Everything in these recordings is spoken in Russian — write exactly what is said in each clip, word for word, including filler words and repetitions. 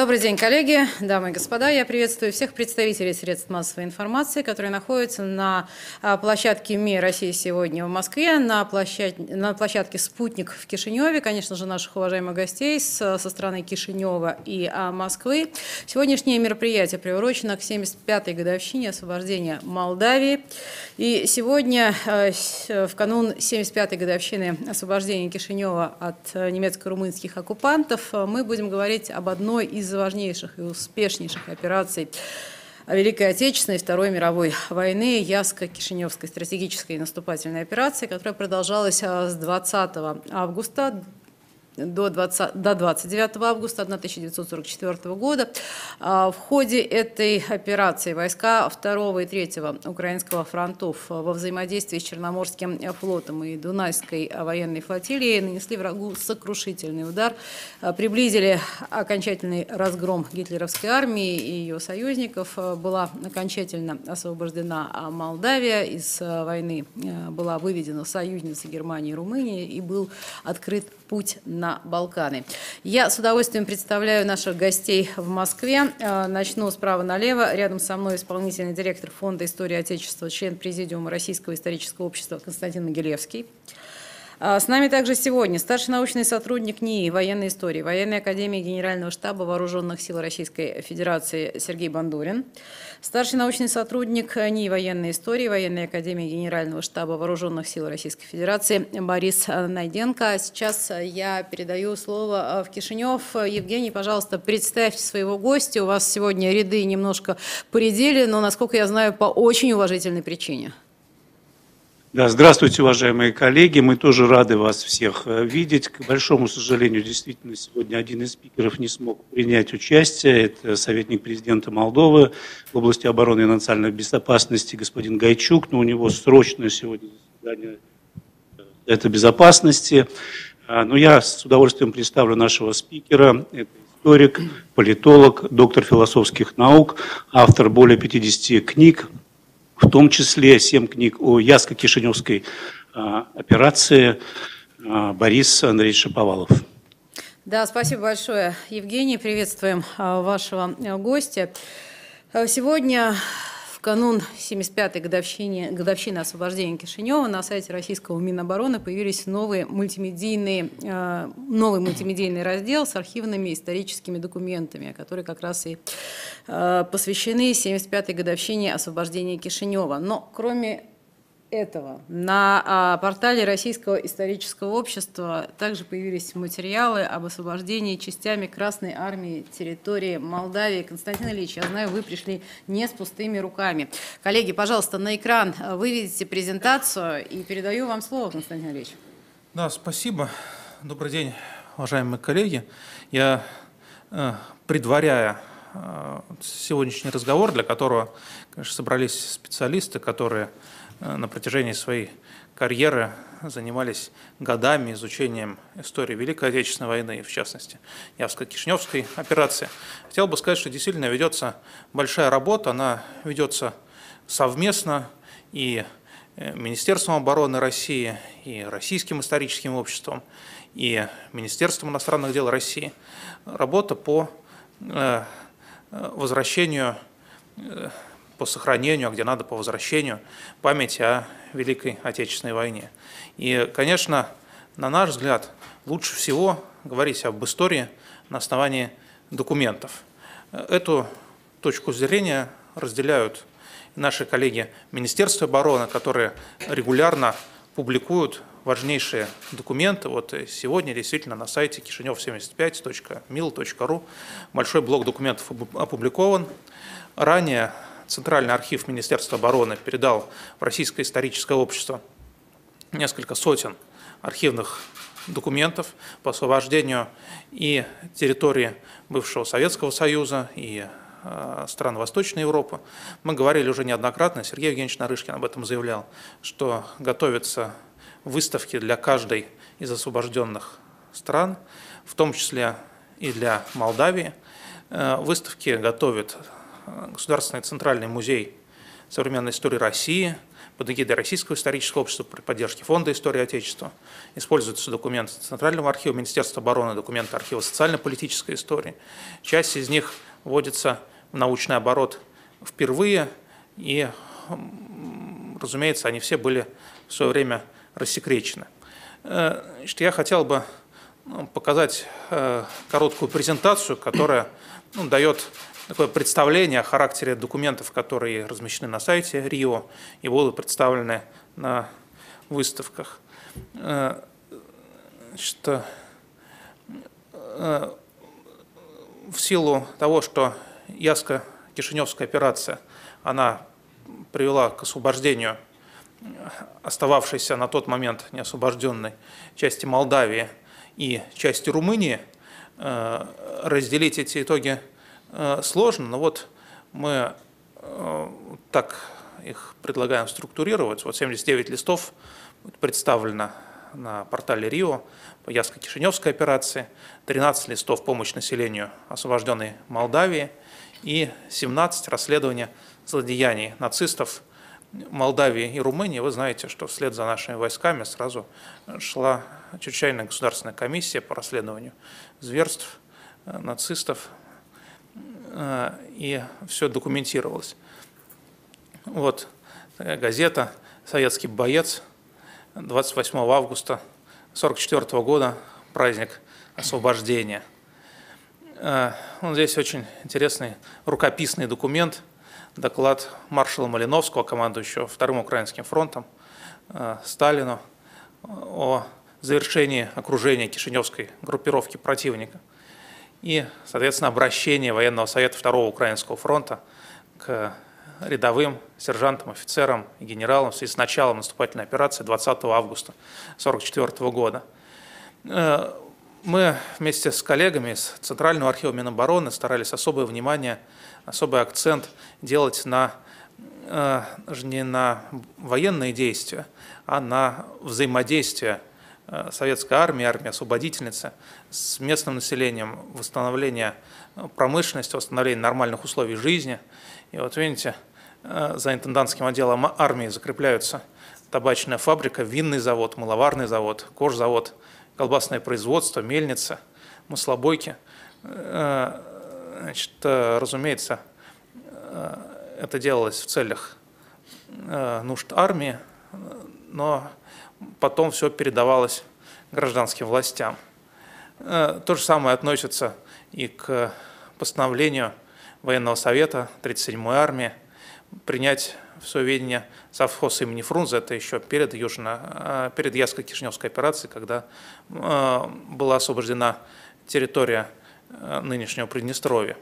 Добрый день, коллеги, дамы и господа. Я приветствую всех представителей средств массовой информации, которые находятся на площадке МИ России сегодня в Москве, на, площадь, на площадке «Спутник» в Кишиневе, конечно же, наших уважаемых гостей со, со стороны Кишинева и а, Москвы. Сегодняшнее мероприятие приурочено к семьдесят пятой годовщине освобождения Молдавии. И сегодня, в канун семьдесят пятой годовщины освобождения Кишинева от немецко-румынских оккупантов, мы будем говорить об одной из важнейших и успешнейших операций Великой Отечественной и Второй мировой войны, Ясско-Кишиневской стратегической наступательной операции, которая продолжалась с двадцатого августа до двадцать девятого августа тысяча девятьсот сорок четвёртого года. В ходе этой операции войска второго и третьего Украинского фронтов во взаимодействии с Черноморским флотом и Дунайской военной флотилией нанесли врагу сокрушительный удар, приблизили окончательный разгром гитлеровской армии и ее союзников. Была окончательно освобождена Молдавия, из войны была выведена союзница Германии и Румынии и был открыт путь на Балканы. Я с удовольствием представляю наших гостей в Москве. Начну справа налево. Рядом со мной исполнительный директор Фонда истории Отечества, член Президиума Российского исторического общества Константин Могилевский. С нами также сегодня старший научный сотрудник НИИ военной истории Военной академии Генерального штаба Вооруженных сил Российской Федерации Сергей Бандурин, старший научный сотрудник НИИ военной истории Военной академии Генерального штаба Вооруженных сил Российской Федерации Борис Найденко. Сейчас я передаю слово в Кишинев. Евгений, пожалуйста, представьте своего гостя. У вас сегодня ряды немножко поредели, но, насколько я знаю, по очень уважительной причине. Да, здравствуйте, уважаемые коллеги. Мы тоже рады вас всех видеть. К большому сожалению, действительно, сегодня один из спикеров не смог принять участие. Это советник президента Молдовы в области обороны и национальной безопасности господин Гайчук. Но у него срочное сегодня заседание это безопасности. Но я с удовольствием представлю нашего спикера. Это историк, политолог, доктор философских наук, автор более пятидесяти книг, в том числе семь книг о Ясско-Кишиневской а, операции, а, Борис Андреевич Шаповалов. Да, спасибо большое, Евгений. Приветствуем а, вашего гостя. Сегодня, в канун семьдесят пятой годовщины, годовщины освобождения Кишинева, на сайте российского Минобороны появились новые мультимедийные, а, новый мультимедийный раздел с архивными историческими документами, которые как раз и посвящены семьдесят пятой годовщине освобождения Кишинева. Но кроме этого, на портале Российского исторического общества также появились материалы об освобождении частями Красной армии территории Молдавии. Константин Ильич, я знаю, вы пришли не с пустыми руками. Коллеги, пожалуйста, на экран выведите презентацию и передаю вам слово, Константин Ильич. Да, спасибо. Добрый день, уважаемые коллеги. Я, предваряя сегодняшний разговор, для которого, конечно, собрались специалисты, которые на протяжении своей карьеры занимались годами изучением истории Великой Отечественной войны, в частности, Ясско-Кишиневской операции. Хотел бы сказать, что действительно ведется большая работа, она ведется совместно и Министерством обороны России, и Российским историческим обществом, и Министерством иностранных дел России. Работа по возвращению, по сохранению, а где надо, по возвращению памяти о Великой Отечественной войне. И, конечно, на наш взгляд, лучше всего говорить об истории на основании документов. Эту точку зрения разделяют наши коллеги Министерства обороны, которые регулярно публикуют важнейшие документы. Вот сегодня действительно на сайте кишинев семьдесят пять точка мил точка ру большой блок документов опубликован. Ранее Центральный архив Министерства обороны передал в Российское историческое общество несколько сотен архивных документов по освобождению и территории бывшего Советского Союза, и э, стран Восточной Европы. Мы говорили уже неоднократно, Сергей Евгеньевич Нарышкин об этом заявлял, что готовятся выставки для каждой из освобожденных стран, в том числе и для Молдавии. Выставки готовит Государственный центральный музей современной истории России под эгидой Российского исторического общества при поддержке Фонда истории Отечества. Используются документы Центрального архива Министерства обороны, документы архива социально-политической истории. Часть из них вводится в научный оборот впервые, и, разумеется, они все были в свое время рассекречены. Значит, я хотел бы показать короткую презентацию, которая ну, дает такое представление о характере документов, которые размещены на сайте РИО и будут представлены на выставках. Значит, в силу того, что Яско-Кишиневская операция, она привела к освобождению остававшейся на тот момент неосвобожденной части Молдавии и части Румынии, разделить эти итоги сложно, но вот мы так их предлагаем структурировать. Вот семьдесят девять листов представлено на портале РИО по Яско-Кишиневской операции, тринадцать листов «Помощь населению освобожденной Молдавии» и семнадцать расследования злодеяний нацистов Молдавии и Румынии. Вы знаете, что вслед за нашими войсками сразу шла чрезвычайная государственная комиссия по расследованию зверств нацистов, и все документировалось. Вот такая газета «Советский боец», двадцать восьмого августа сорок четвёртого года, праздник освобождения. Вот здесь очень интересный рукописный документ, доклад маршала Малиновского, командующего Вторым Украинским фронтом, Сталину о завершении окружения Кишиневской группировки противника. И, соответственно, обращение военного совета Второго Украинского фронта к рядовым сержантам, офицерам и генералам в связи с началом наступательной операции двадцатого августа сорок четвёртого года. Мы вместе с коллегами из Центрального архива Минобороны старались особое внимание, особый акцент делать на, не на военные действия, а на взаимодействие советской армии, армии освободительницы с местным населением, восстановление промышленности, восстановление нормальных условий жизни. И вот видите, за интендантским отделом армии закрепляются табачная фабрика, винный завод, мыловарный завод, кожзавод, колбасное производство, мельница, маслобойки. Значит, разумеется, это делалось в целях нужд армии, но потом все передавалось гражданским властям. То же самое относится и к постановлению военного совета тридцать седьмой армии принять в свое ведение совхоз имени Фрунзе. Это еще перед, Южно, перед Яско-Кишиневской операцией, когда была освобождена территория нынешнего Приднестровья.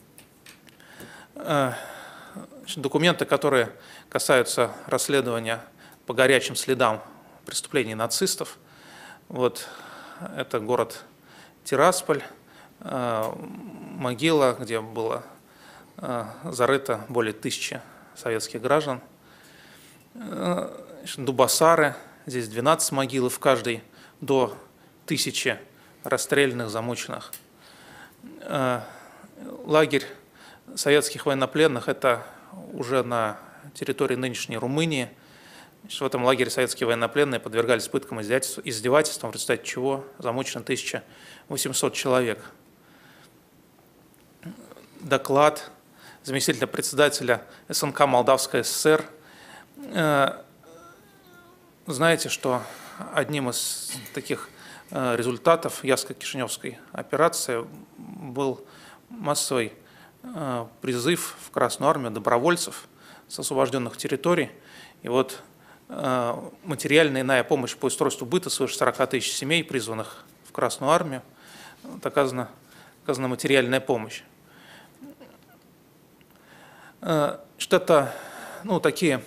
Документы, которые касаются расследования по горячим следам преступлений нацистов. Вот это город Тирасполь, могила, где было зарыто более тысячи советских граждан. Дубасары, здесь двенадцать могил, в каждой до тысячи расстрелянных, замученных. Лагерь советских военнопленных – это уже на территории нынешней Румынии. В этом лагере советские военнопленные подвергались пыткам и издевательствам, в результате чего замучено тысяча восемьсот человек. Доклад заместителя председателя СНК Молдавской ССР. Знаете, что одним из таких результатов Яско-Кишиневской операции был массовый призыв в Красную армию добровольцев с освобожденных территорий. И вот материальная и иная помощь по устройству быта свыше сорока тысяч семей, призванных в Красную армию. Вот оказана, оказана материальная помощь. Что это ну, такие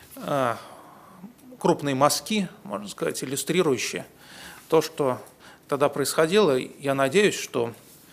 крупные мазки, можно сказать, иллюстрирующие то, что тогда происходило. Я надеюсь, что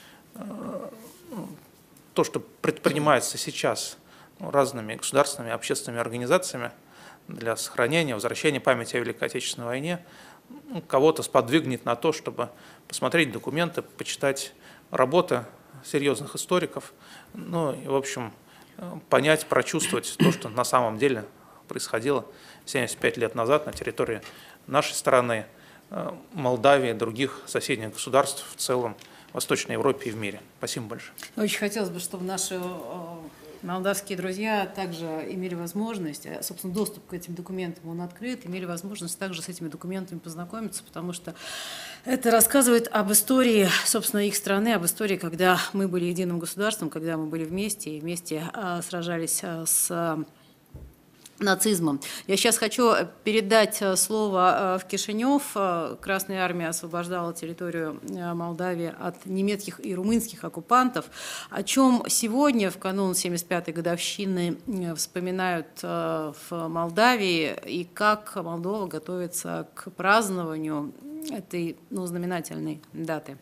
то, что предпринимается сейчас разными государственными, общественными организациями для сохранения, возвращения памяти о Великой Отечественной войне, кого-то сподвигнет на то, чтобы посмотреть документы, почитать работы серьезных историков, ну и, в общем, понять, прочувствовать то, что на самом деле происходило семьдесят пять лет назад на территории нашей страны, Молдавии и других соседних государств в целом, в Восточной Европе и в мире. Спасибо большое. Очень хотелось бы, чтобы наши молдавские друзья также имели возможность, собственно, доступ к этим документам, он открыт, имели возможность также с этими документами познакомиться, потому что это рассказывает об истории, собственно, их страны, об истории, когда мы были единым государством, когда мы были вместе и вместе сражались с нацизмом. Я сейчас хочу передать слово в Кишинев. Красная армия освобождала территорию Молдавии от немецких и румынских оккупантов. О чем сегодня, в канун семьдесят пятой годовщины, вспоминают в Молдавии и как Молдова готовится к празднованию этой, ну, знаменательной даты?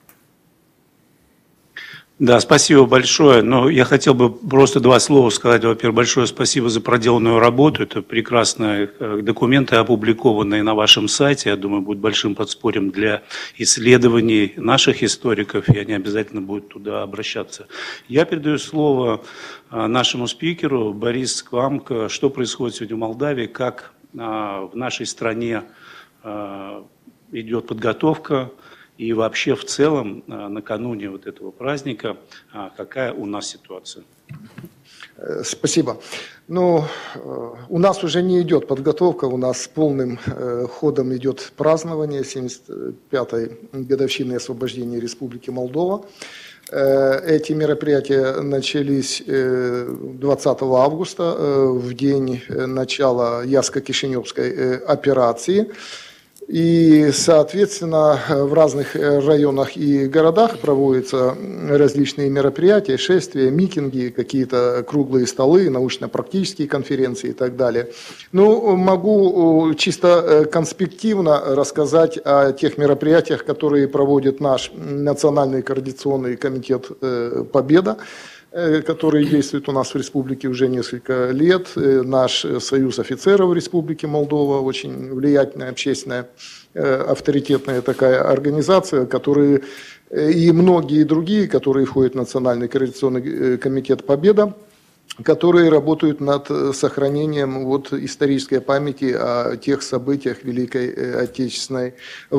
Да, спасибо большое. Но я хотел бы просто два слова сказать. Во-первых, большое спасибо за проделанную работу. Это прекрасные документы, опубликованные на вашем сайте. Я думаю, будут большим подспорьем для исследований наших историков, и они обязательно будут туда обращаться. Я передаю слово нашему спикеру. Борис, к вам. Что происходит сегодня в Молдавии, как в нашей стране идет подготовка, и вообще в целом накануне вот этого праздника какая у нас ситуация? Спасибо. Ну, у нас уже не идет подготовка, у нас полным ходом идет празднование семьдесят пятой годовщины освобождения Республики Молдова. Эти мероприятия начались двадцатого августа, в день начала Яско-Кишиневской операции. И, соответственно, в разных районах и городах проводятся различные мероприятия, шествия, митинги, какие-то круглые столы, научно-практические конференции и так далее. Ну, могу чисто конспективно рассказать о тех мероприятиях, которые проводит наш Национальный координационный комитет «Победа», который действует у нас в республике уже несколько лет. Наш союз офицеров Республики Молдова, очень влиятельная, общественная, авторитетная такая организация, которые и многие другие, которые входят в Национальный координационный комитет «Победа», которые работают над сохранением вот исторической памяти о тех событиях Великой Отечественной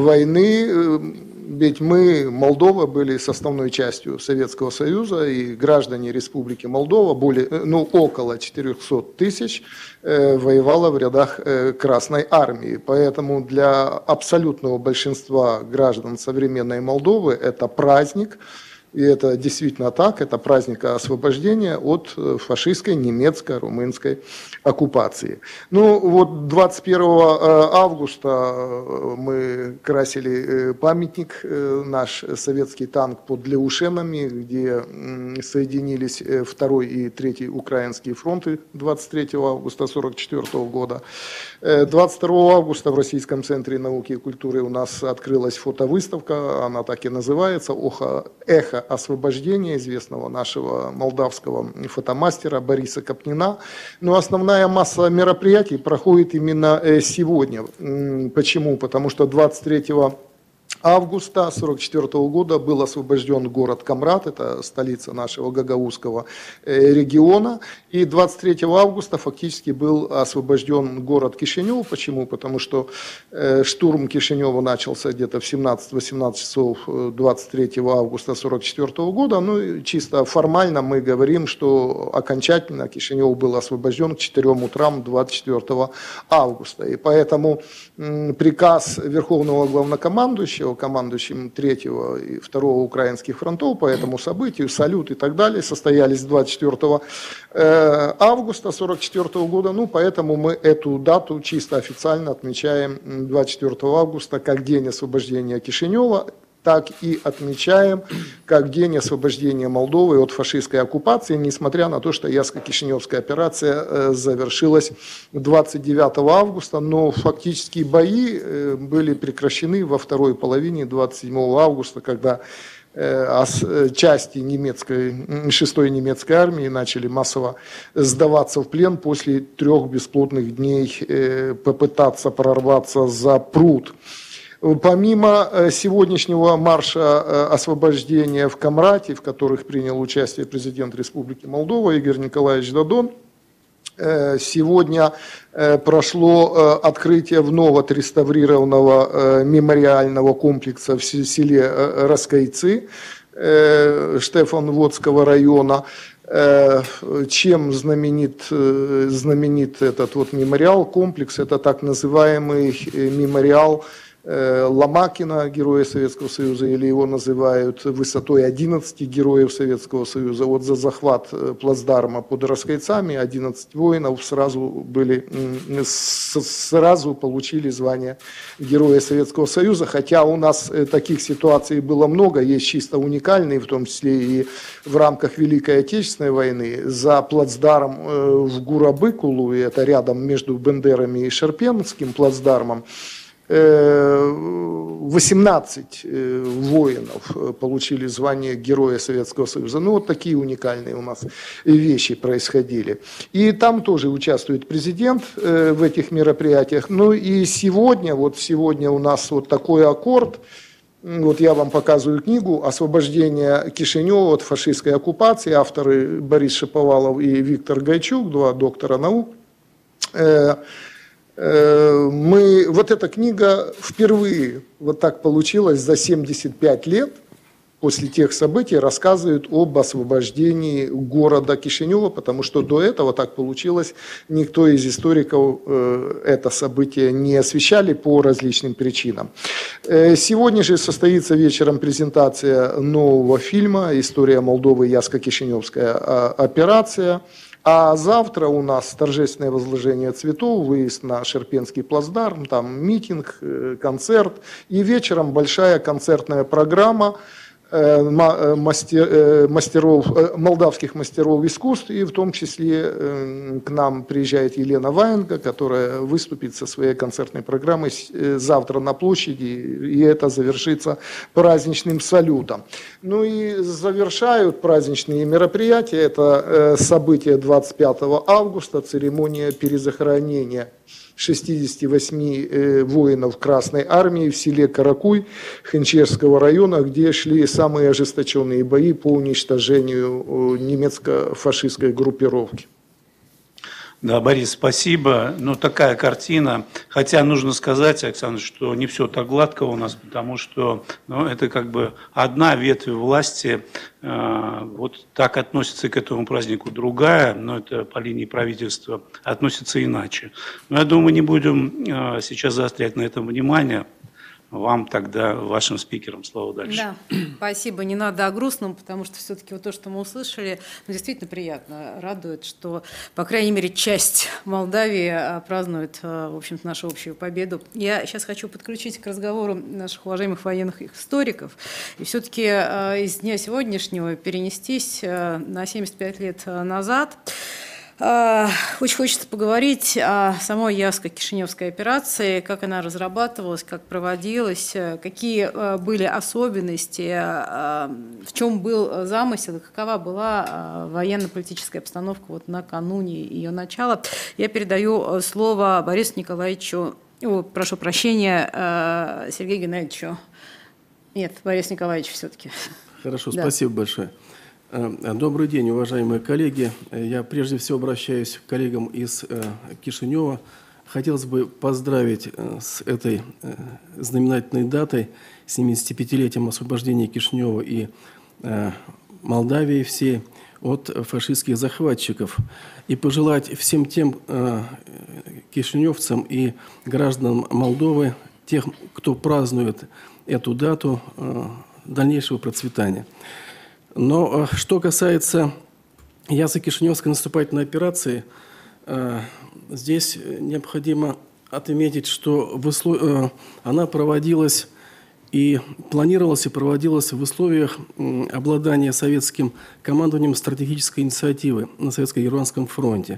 войны. Ведь мы, Молдова, были составной частью Советского Союза, и граждане Республики Молдова, более, ну, около четырехсот тысяч, воевало в рядах Красной Армии. Поэтому для абсолютного большинства граждан современной Молдовы это праздник. И это действительно так, это праздник освобождения от фашистской, немецкой, румынской оккупации. Ну вот двадцать первого августа мы красили памятник, наш советский танк под Леушенами, где соединились второй и третий украинские фронты двадцать третьего августа сорок четвёртого года. двадцать второго августа в Российском центре науки и культуры у нас открылась фотовыставка, она так и называется, «Эхо освобождения», известного нашего молдавского фотомастера Бориса Капнина. Но основная масса мероприятий проходит именно сегодня. Почему? Потому что двадцать третьего августа сорок четвёртого года был освобожден город Камрат, это столица нашего гагаузского региона, и двадцать третьего августа фактически был освобожден город Кишинев. Почему? Потому что штурм Кишинева начался где-то в семнадцать-восемнадцать часов двадцать третьего августа сорок четвёртого года, ну и чисто формально мы говорим, что окончательно Кишинев был освобожден к четырем утрам двадцать четвёртого августа, и поэтому приказ Верховного Главнокомандующего, командующим третьего и второго украинских фронтов по этому событию, салют и так далее, состоялись двадцать четвёртого августа сорок четвёртого года, ну поэтому мы эту дату чисто официально отмечаем двадцать четвёртого августа как день освобождения Кишинева, так и отмечаем как день освобождения Молдовы от фашистской оккупации, несмотря на то, что Яско-Кишиневская операция завершилась двадцать девятого августа, но фактически бои были прекращены во второй половине двадцать седьмого августа, когда части немецкой, шестой немецкой армии начали массово сдаваться в плен после трех бесплодных дней попытаться прорваться за пруд. Помимо сегодняшнего марша освобождения в Камрате, в которых принял участие президент Республики Молдова Игорь Николаевич Додон, сегодня прошло открытие вновь отреставрированного мемориального комплекса в селе Раскайцы Штефанводского района. Чем знаменит, знаменит этот вот мемориал, комплекс? Это так называемый мемориал Ломакина, героя Советского Союза, или его называют высотой одиннадцати героев Советского Союза. Вот за захват плацдарма под Раскайцами одиннадцать воинов сразу, были, сразу получили звание Героя Советского Союза, хотя у нас таких ситуаций было много, есть чисто уникальные, в том числе и в рамках Великой Отечественной войны. За плацдарм в Гурабыкулу, и это рядом между Бендерами и Шерпенским плацдармом, восемнадцать воинов получили звание Героя Советского Союза. Ну, вот такие уникальные у нас вещи происходили. И там тоже участвует президент в этих мероприятиях. Ну и сегодня, вот сегодня у нас вот такой аккорд. Вот я вам показываю книгу «Освобождение Кишинева от фашистской оккупации». Авторы Борис Шаповалов и Виктор Гайчук, два доктора наук. Мы, вот эта книга впервые, вот так получилось, за семьдесят пять лет после тех событий рассказывает об освобождении города Кишинева, потому что до этого так получилось, никто из историков это событие не освещали по различным причинам. Сегодня же состоится вечером презентация нового фильма «История Молдовы. Яско-Кишиневская операция». А завтра у нас торжественное возложение цветов, выезд на Шерпенский плацдарм, там митинг, концерт. И вечером большая концертная программа мастер, мастеров, молдавских мастеров искусств. И в том числе к нам приезжает Елена Ваенга, которая выступит со своей концертной программой завтра на площади. И это завершится праздничным салютом. Ну и завершают праздничные мероприятия. Это событие двадцать пятого августа, церемония перезахоронения шестидесяти восьми воинов Красной Армии в селе Каракуй Хенчерского района, где шли самые ожесточенные бои по уничтожению немецко-фашистской группировки. Да, Борис, спасибо. Ну, такая картина. Хотя нужно сказать, Александр, что не все так гладко у нас, потому что ну, это как бы одна ветвь власти, э, вот так относится к этому празднику, другая, но это по линии правительства относится иначе. Но я думаю, мы не будем э, сейчас заострять на этом внимание. Вам тогда, вашим спикерам, слово дальше. Да, спасибо. Не надо о грустном, потому что все-таки вот то, что мы услышали, ну, действительно приятно, радует, что, по крайней мере, часть Молдавии празднует, в общем-то, нашу общую победу. Я сейчас хочу подключить к разговору наших уважаемых военных историков и все-таки из дня сегодняшнего перенестись на семьдесят пять лет назад. Очень хочется поговорить о самой Яско-Кишиневской операции, как она разрабатывалась, как проводилась, какие были особенности, в чем был замысел, какова была военно-политическая обстановка вот накануне ее начала. Я передаю слово Борису Николаевичу, о, прошу прощения, Сергею Геннадьевичу. Нет, Борис Николаевич все-таки. Хорошо, да. Спасибо большое. Добрый день, уважаемые коллеги. Я прежде всего обращаюсь к коллегам из Кишинева. Хотелось бы поздравить с этой знаменательной датой, семидесятипятилетием освобождения Кишинева и Молдавии всей от фашистских захватчиков. И пожелать всем тем кишиневцам и гражданам Молдовы, тех, кто празднует эту дату, дальнейшего процветания. Но что касается Яско-Кишиневской наступательной операции, здесь необходимо отметить, что в услов... она проводилась и планировалась и проводилась в условиях обладания советским командованием стратегической инициативы на Советско-Германском фронте,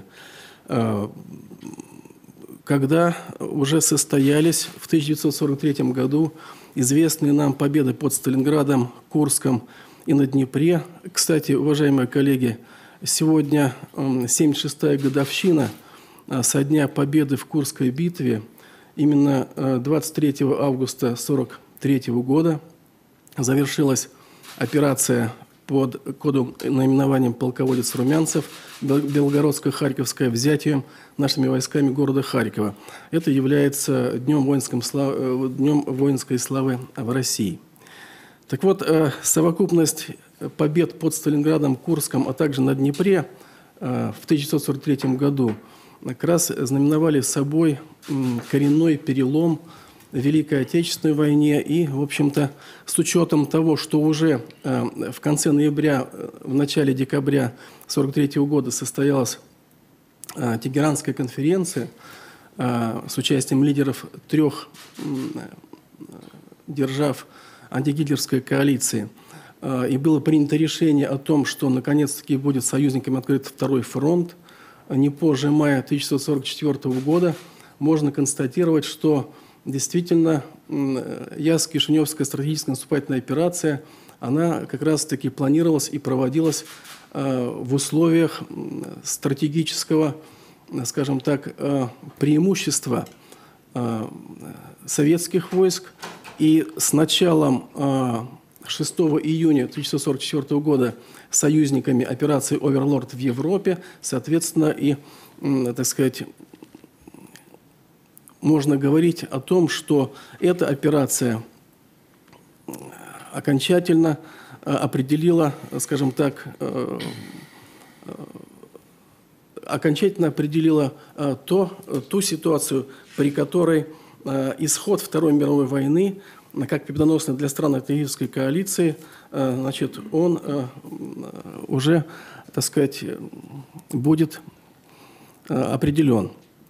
когда уже состоялись в тысяча девятьсот сорок третьем году известные нам победы под Сталинградом, Курском и на Днепре. Кстати, уважаемые коллеги, сегодня семьдесят шестая годовщина со дня победы в Курской битве. именно двадцать третьего августа тысяча девятьсот сорок третьего года завершилась операция под кодовым наименованием «Полководец Румянцев», Белгородско-Харьковское, взятием нашими войсками города Харькова. Это является днем, воинском слав... днем воинской славы в России. Так вот, совокупность побед под Сталинградом, Курском, а также на Днепре в тысяча девятьсот сорок третьем году как раз знаменовали собой коренной перелом в Великой Отечественной войне. И, в общем-то, с учетом того, что уже в конце ноября, в начале декабря тысяча девятьсот сорок третьего года состоялась Тегеранская конференция с участием лидеров трех держав антигитлеровской коалиции, и было принято решение о том, что наконец-таки будет союзниками открыт второй фронт, не позже мая тысяча девятьсот сорок четвёртого года, можно констатировать, что действительно Яссно-Кишиневская стратегическая наступательная операция, она как раз-таки планировалась и проводилась в условиях стратегического, скажем так, преимущества советских войск. И с началом шестого июня тысяча девятьсот сорок четвёртого года союзниками операции «Оверлорд» в Европе, соответственно, и, так сказать, можно говорить о том, что эта операция окончательно определила, скажем так, окончательно определила то, ту ситуацию, при которой исход Второй мировой войны, как победоносный для стран антигитлеровской коалиции, значит, он уже, так сказать, будет определен.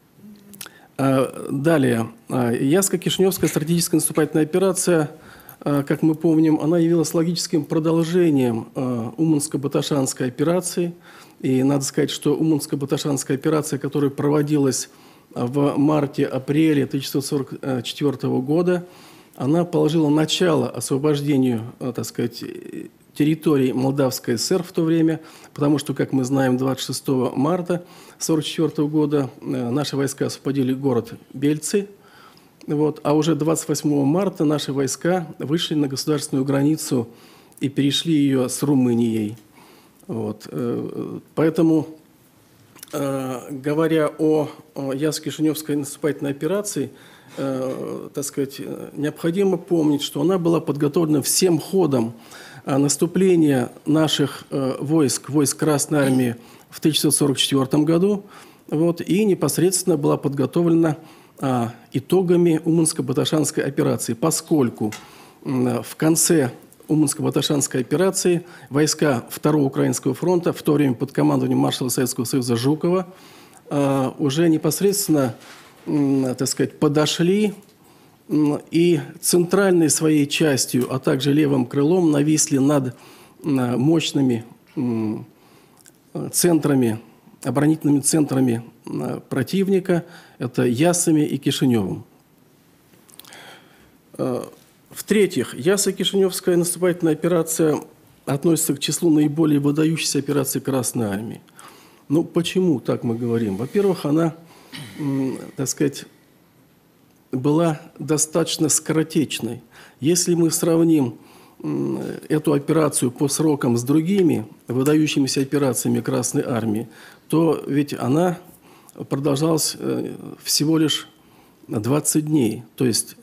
Далее. Яссно-Кишиневская стратегическая наступательная операция, как мы помним, она явилась логическим продолжением Уманско-Баташанской операции. И надо сказать, что Уманско-Баташанская операция, которая проводилась в марте-апреле тысяча девятьсот сорок четвёртого года, она положила начало освобождению, так сказать, территории Молдавской ССР в то время, потому что, как мы знаем, двадцать шестого марта тысяча девятьсот сорок четвёртого года наши войска освободили город Бельцы, вот, а уже двадцать восьмого марта наши войска вышли на государственную границу и перешли ее с Румынией. Вот, поэтому, говоря о Яссно-Кишиневской наступательной операции, так сказать, необходимо помнить, что она была подготовлена всем ходом наступления наших войск, войск Красной Армии в тысяча девятьсот сорок четвёртом году, вот, и непосредственно была подготовлена итогами Уманско-Баташанской операции, поскольку в конце Уманско-Баташанской операции войска Второго Украинского фронта, в то время под командованием маршала Советского Союза Жукова, уже непосредственно, так сказать, подошли и центральной своей частью, а также левым крылом нависли над мощными центрами, оборонительными центрами противника, это Яссами и Кишиневым. В-третьих, Яссно-Кишиневская наступательная операция относится к числу наиболее выдающихся операций Красной Армии. Ну, почему так мы говорим? Во-первых, она, так сказать, была достаточно скоротечной. Если мы сравним эту операцию по срокам с другими выдающимися операциями Красной Армии, то ведь она продолжалась всего лишь двадцать дней. То есть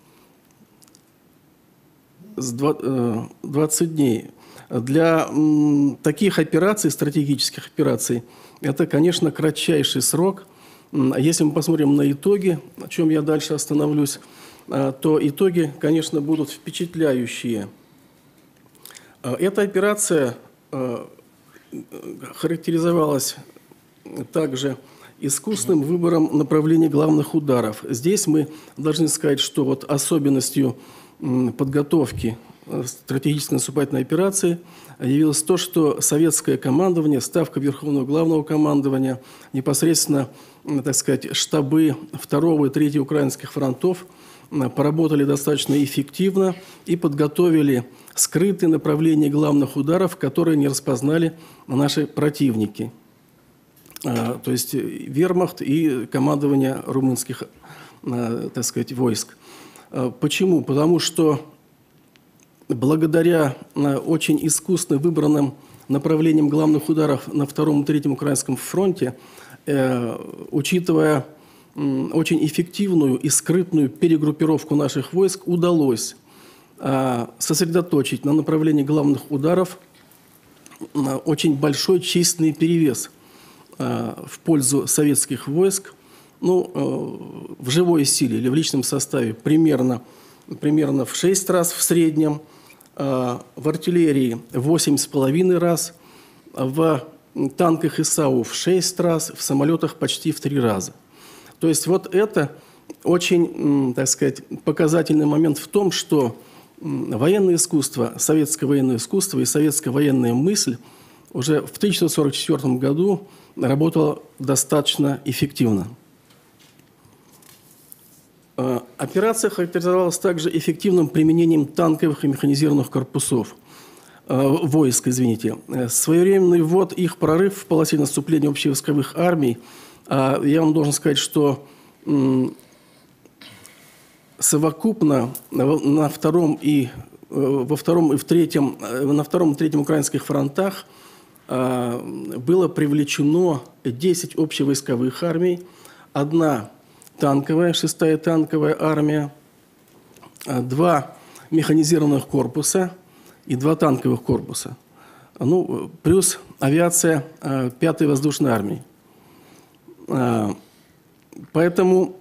двадцать дней. Для таких операций, стратегических операций, это, конечно, кратчайший срок. Если мы посмотрим на итоги, о чем я дальше остановлюсь, то итоги, конечно, будут впечатляющие. Эта операция характеризовалась также искусным выбором направления главных ударов. Здесь мы должны сказать, что вот особенностью подготовки стратегической наступательной операции явилось то, что советское командование, ставка Верховного Главного командования, непосредственно, так сказать, штабы второго и третьего украинских фронтов поработали достаточно эффективно и подготовили скрытые направления главных ударов, которые не распознали наши противники. то есть вермахт и командование румынских, так сказать, войск. Почему? Потому что благодаря очень искусно выбранным направлениям главных ударов на втором и третьем Украинском фронте, учитывая очень эффективную и скрытную перегруппировку наших войск, удалось сосредоточить на направлении главных ударов очень большой численный перевес в пользу советских войск, ну, в живой силе или в личном составе примерно, примерно в шесть раз в среднем, в артиллерии восемь с половиной раз, в танках ИСАУ в шесть раз, в самолетах почти в три раза. То есть вот это очень, так сказать, показательный момент в том, что военное искусство, советское военное искусство и советская военная мысль уже в тысяча девятьсот сорок четвёртом году работала достаточно эффективно. Операция характеризовалась также эффективным применением танковых и механизированных корпусов, войск, извините. Своевременный ввод их прорыв в полосе наступления общевойсковых армий, я вам должен сказать, что совокупно на втором и во втором и в третьем, на втором и третьем украинских фронтах было привлечено десять общевойсковых армий, одна танковая, шестая танковая армия, два механизированных корпуса и два танковых корпуса, ну, плюс авиация пятой воздушной армии. Поэтому,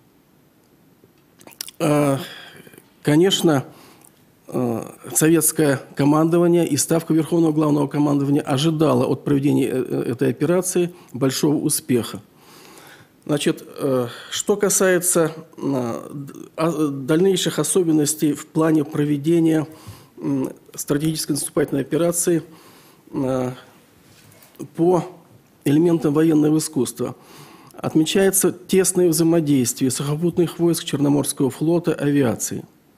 конечно, советское командование и Ставка Верховного Главного Командования ожидала от проведения этой операции большого успеха. Значит, что касается дальнейших особенностей в плане проведения стратегической наступательной операции по элементам военного искусства, отмечается тесное взаимодействие сухопутных войск Черноморского флота, авиации.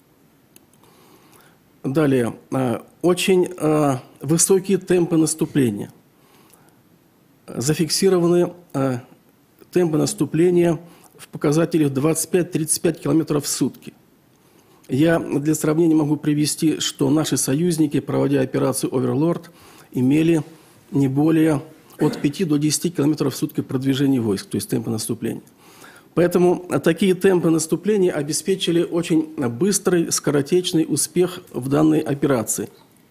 Далее, очень высокие темпы наступления. Зафиксированы темпы наступления в показателях двадцать пять — тридцать пять километров в сутки. Я для сравнения могу привести, что наши союзники, проводя операцию «Оверлорд», имели не более от пяти до десяти километров в сутки продвижения войск, то есть темпа наступления. Поэтому такие темпы наступления обеспечили очень быстрый, скоротечный успех в данной операции.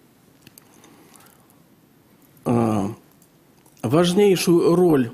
Важнейшую роль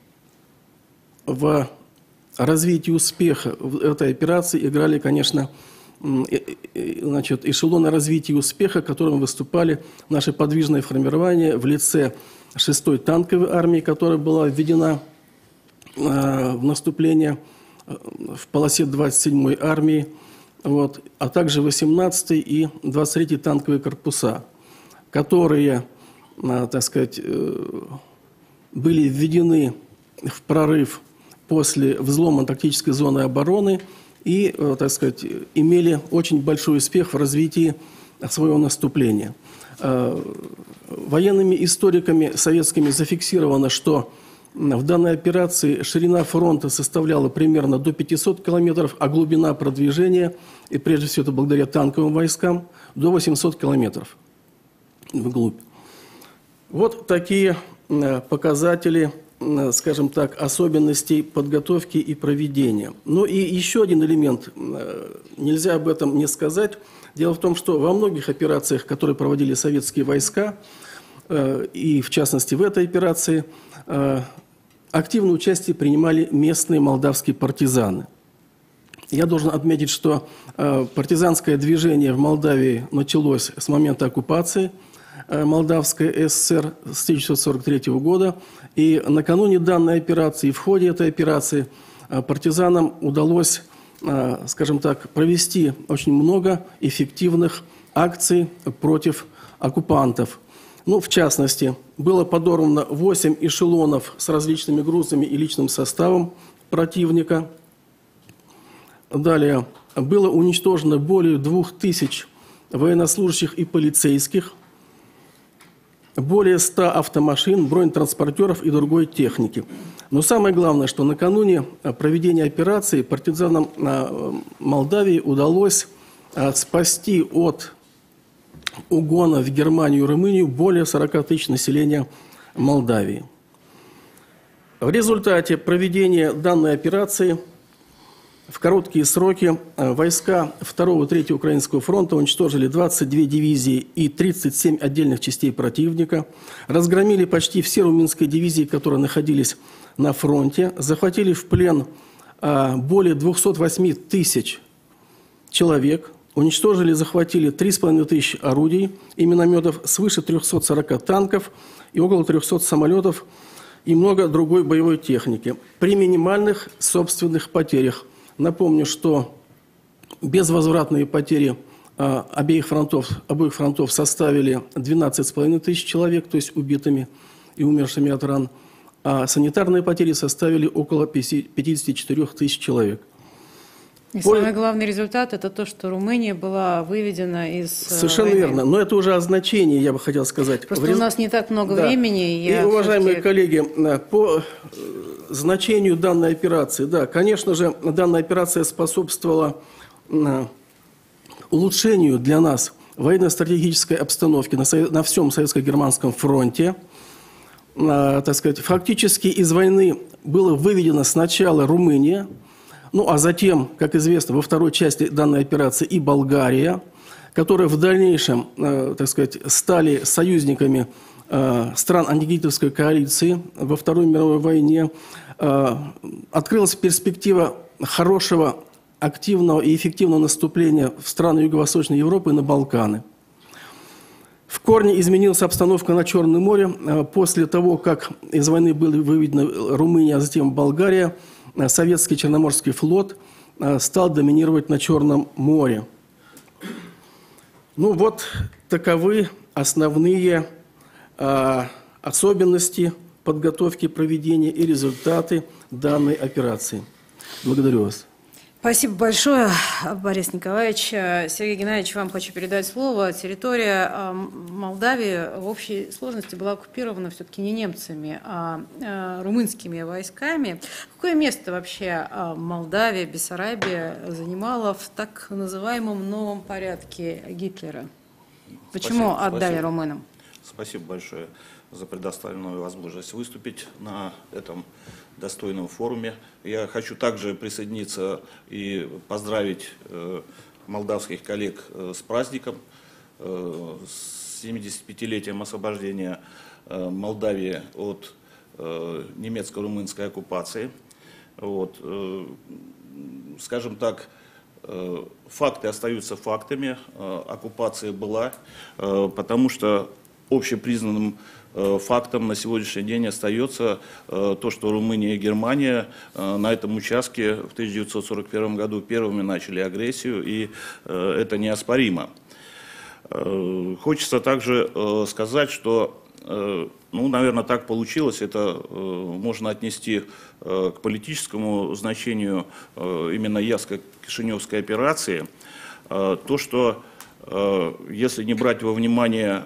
в развитии успеха в этой операции играли, конечно, значит, эшелоны развития успеха, которым выступали наши подвижные формирования в лице шестой танковой армии, которая была введена в наступление в полосе двадцать седьмой армии, вот, а также восемнадцатой и двадцать третьей танковые корпуса, которые, так сказать, были введены в прорыв после взлома тактической зоны обороны и, так сказать, имели очень большой успех в развитии своего наступления. Военными историками советскими зафиксировано, что в данной операции ширина фронта составляла примерно до пятисот километров, а глубина продвижения, и прежде всего это благодаря танковым войскам, до восьмисот километров вглубь. Вот такие показатели, скажем так, особенностей подготовки и проведения. Ну и еще один элемент, нельзя об этом не сказать. Дело в том, что во многих операциях, которые проводили советские войска, и в частности в этой операции, активное участие принимали местные молдавские партизаны. Я должен отметить, что партизанское движение в Молдавии началось с момента оккупации Молдавской ССР с тысяча девятьсот сорок третьего года. И накануне данной операции, в ходе этой операции, партизанам удалось, скажем так, провести очень много эффективных акций против оккупантов. Ну, в частности, было подорвано восемь эшелонов с различными грузами и личным составом противника. Далее, было уничтожено более двух тысяч военнослужащих и полицейских. более ста автомашин, бронетранспортеров и другой техники. Но самое главное, что накануне проведения операции партизанам Молдавии удалось спасти от угона в Германию и Румынию более сорока тысяч населения Молдавии. В результате проведения данной операции в короткие сроки войска второго и третьего Украинского фронта уничтожили двадцать две дивизии и тридцать семь отдельных частей противника, разгромили почти все румынские дивизии, которые находились на фронте, захватили в плен более двухсот восьми тысяч человек, уничтожили и захватили три с половиной тысячи орудий и минометов, свыше трёхсот сорока танков и около трёхсот самолетов и много другой боевой техники при минимальных собственных потерях. Напомню, что безвозвратные потери а, обеих фронтов, обоих фронтов составили двенадцать с половиной тысяч человек, то есть убитыми и умершими от ран, а санитарные потери составили около пятидесяти четырёх тысяч человек. И самый главный результат – это то, что Румыния была выведена из Совершенно войны. верно. Но это уже о значении, я бы хотел сказать. Просто Рез... у нас не так много да. времени. И, я уважаемые коллеги, по значению данной операции, да, конечно же, данная операция способствовала улучшению для нас военно-стратегической обстановки на, на всем Советско-Германском фронте. Так сказать, фактически из войны было выведено сначала Румыния, ну, а затем, как известно, во второй части данной операции и Болгария, которые в дальнейшем, э, так сказать, стали союзниками э, стран антигитлеровской коалиции во Второй мировой войне. Э, открылась перспектива хорошего, активного и эффективного наступления в страны Юго-Восточной Европы и на Балканы. В корне изменилась обстановка на Черном море. Э, после того, как из войны были выведены Румыния, а затем Болгария, советский Черноморский флот стал доминировать на Черном море. Ну вот таковы основные а, особенности подготовки, проведения и результаты данной операции. Благодарю вас. Спасибо большое, Борис Николаевич. Сергей Геннадьевич, вам хочу передать слово. Территория Молдавии в общей сложности была оккупирована все-таки не немцами, а румынскими войсками. Какое место вообще Молдавия, Бессарабия занимала в так называемом новом порядке Гитлера? Почему Спасибо, отдали спасибо. румынам? Спасибо большое за предоставленную возможность выступить на этом достойном форуме. Я хочу также присоединиться и поздравить э, молдавских коллег э, с праздником, э, с семидесятипятилетием освобождения э, Молдавии от э, немецко-румынской оккупации. Вот, э, скажем так, э, факты остаются фактами, э, оккупация была, э, потому что общепризнанным фактом на сегодняшний день остается то, что Румыния и Германия на этом участке в тысяча девятьсот сорок первом году первыми начали агрессию, и это неоспоримо. Хочется также сказать, что, ну, наверное, так получилось, это можно отнести к политическому значению именно Яско-Кишиневской операции, то, что если не брать во внимание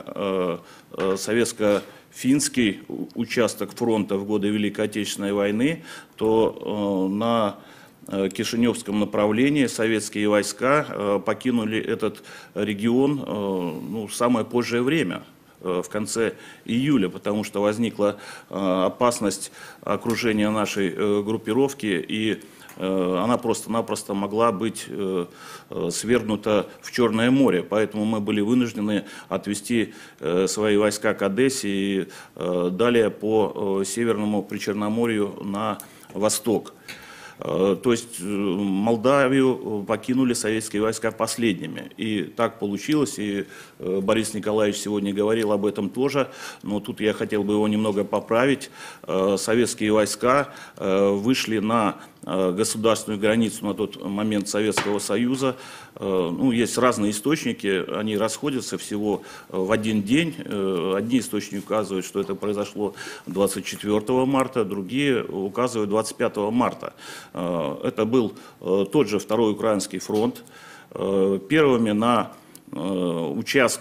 советско-финский участок фронта в годы Великой Отечественной войны, то на Кишиневском направлении советские войска покинули этот регион ну, в самое позднее время, в конце июля, потому что возникла опасность окружения нашей группировки, и она просто-напросто могла быть свергнута в Черное море. Поэтому мы были вынуждены отвести свои войска к Одессе и далее по Северному Причерноморью на восток. То есть Молдавию покинули советские войска последними. И так получилось, и Борис Николаевич сегодня говорил об этом тоже, но тут я хотел бы его немного поправить. Советские войска вышли на государственную границу на тот момент Советского Союза. Ну, есть разные источники, они расходятся всего в один день. Одни источники указывают, что это произошло двадцать четвёртого марта, другие указывают двадцать пятого марта. Это был тот же Второй Украинский фронт. Первыми на участке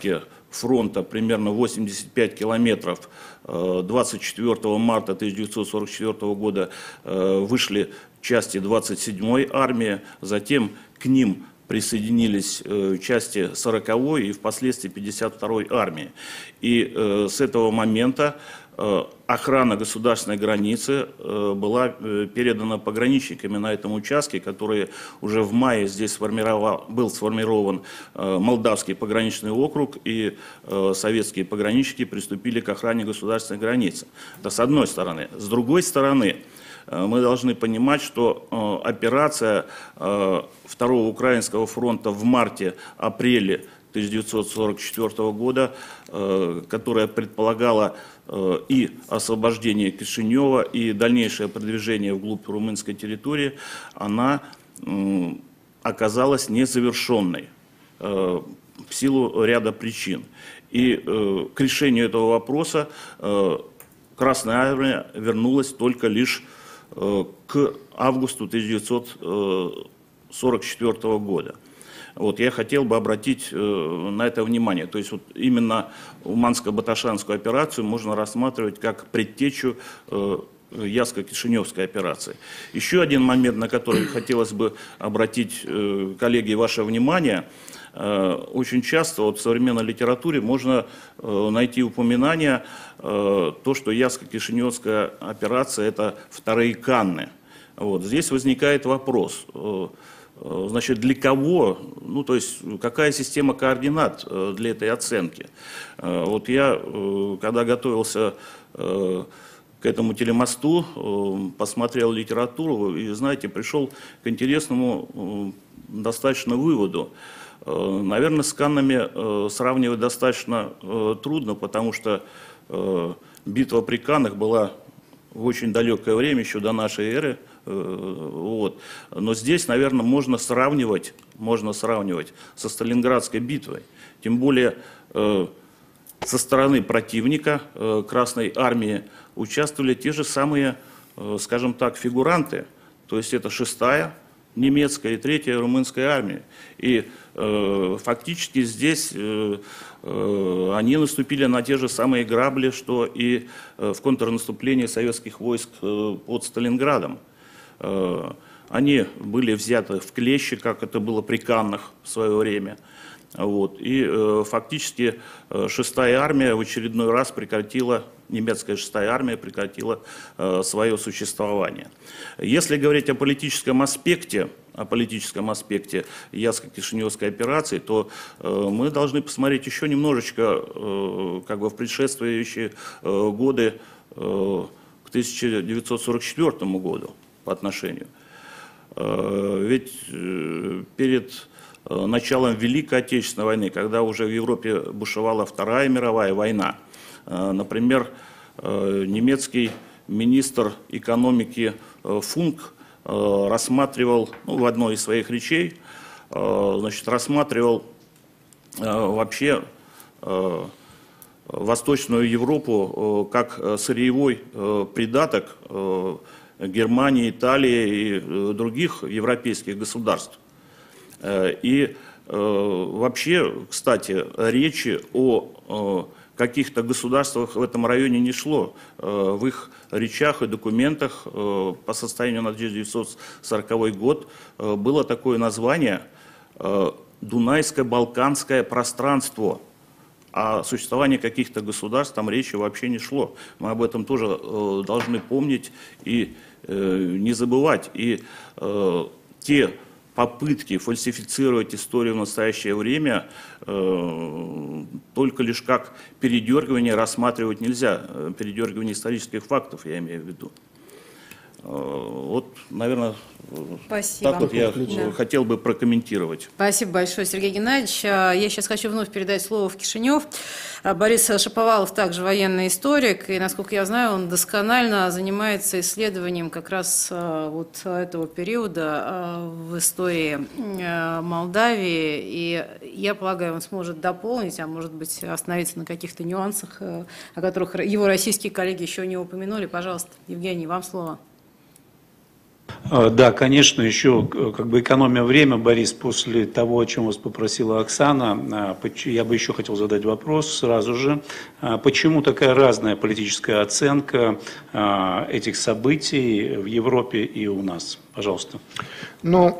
фронта примерно восемьдесят пять километров. двадцать четвёртого марта тысяча девятьсот сорок четвёртого года вышли части двадцать седьмой армии, затем к ним присоединились части сороковой и впоследствии пятьдесят второй армии. И с этого момента охрана государственной границы была передана пограничниками на этом участке, которые уже в мае здесь сформировал, был сформирован Молдавский пограничный округ, и советские пограничники приступили к охране государственной границы. Это с одной стороны. С другой стороны, мы должны понимать, что операция Второго Украинского фронта в марте-апреле тысяча девятьсот сорок четвёртого года, которая предполагала и освобождение Кишинева, и дальнейшее продвижение вглубь румынской территории, она оказалась незавершенной в силу ряда причин. И к решению этого вопроса Красная Армия вернулась только лишь к августу тысяча девятьсот сорок четвёртого года. Вот, я хотел бы обратить на это внимание. То есть вот именно Уманско-Баташанскую операцию можно рассматривать как предтечу Ясско-Кишиневской операции. Еще один момент, на который хотелось бы обратить, коллеги, ваше внимание. Очень часто вот в современной литературе можно найти упоминание, то, что Ясско-Кишиневская операция – это вторые Канны. Вот. Здесь возникает вопрос, значит, для кого, ну, то есть, какая система координат для этой оценки? Вот я, когда готовился к этому телемосту, посмотрел литературу и, знаете, пришел к интересному достаточно выводу. Наверное, с Каннами сравнивать достаточно трудно, потому что битва при Каннах была в очень далекое время, еще до нашей эры. Вот. Но здесь, наверное, можно сравнивать, можно сравнивать со Сталинградской битвой. Тем более со стороны противника Красной Армии участвовали те же самые, скажем так, фигуранты. То есть это шестая немецкая и третья румынская армия. И э, фактически здесь э, э, они наступили на те же самые грабли, что и э, в контрнаступлении советских войск э, под Сталинградом. Э, они были взяты в клещи, как это было при Каннах в свое время. Вот. И э, фактически э, шестая армия в очередной раз прекратила, немецкая шестая армия прекратила э, свое существование. Если говорить о политическом аспекте, о политическом аспекте Ясско-Кишиневской операции, то э, мы должны посмотреть еще немножечко э, как бы в предшествующие э, годы э, к тысяча девятьсот сорок четвёртому году по отношению. Э, ведь э, перед началом Великой Отечественной войны, когда уже в Европе бушевала Вторая мировая война. Например, немецкий министр экономики Функ рассматривал, ну, в одной из своих речей, значит, рассматривал вообще Восточную Европу как сырьевой придаток Германии, Италии и других европейских государств. И э, вообще, кстати, речи о э, каких-то государствах в этом районе не шло. Э, в их речах и документах э, по состоянию на тысяча девятьсот сороковой год э, было такое название э, «Дунайско-Балканское пространство». О существовании каких-то государств там речи вообще не шло. Мы об этом тоже э, должны помнить и э, не забывать. И э, те попытки фальсифицировать историю в настоящее время э, только лишь как передергивание рассматривать нельзя. Передергивание исторических фактов, я имею в виду. Э, вот, наверное, Спасибо. так вот я Да. хотел бы прокомментировать. Спасибо большое, Сергей Геннадьевич. Я сейчас хочу вновь передать слово в Кишинев. Борис Шаповалов также военный историк, и, насколько я знаю, он досконально занимается исследованием как раз вот этого периода в истории Молдавии, и я полагаю, он сможет дополнить, а может быть остановиться на каких-то нюансах, о которых его российские коллеги еще не упомянули. Пожалуйста, Евгений, вам слово. Да, конечно, еще как бы экономя время, Борис, после того, о чем вас попросила Оксана, я бы еще хотел задать вопрос сразу же. Почему такая разная политическая оценка этих событий в Европе и у нас? Пожалуйста. Ну,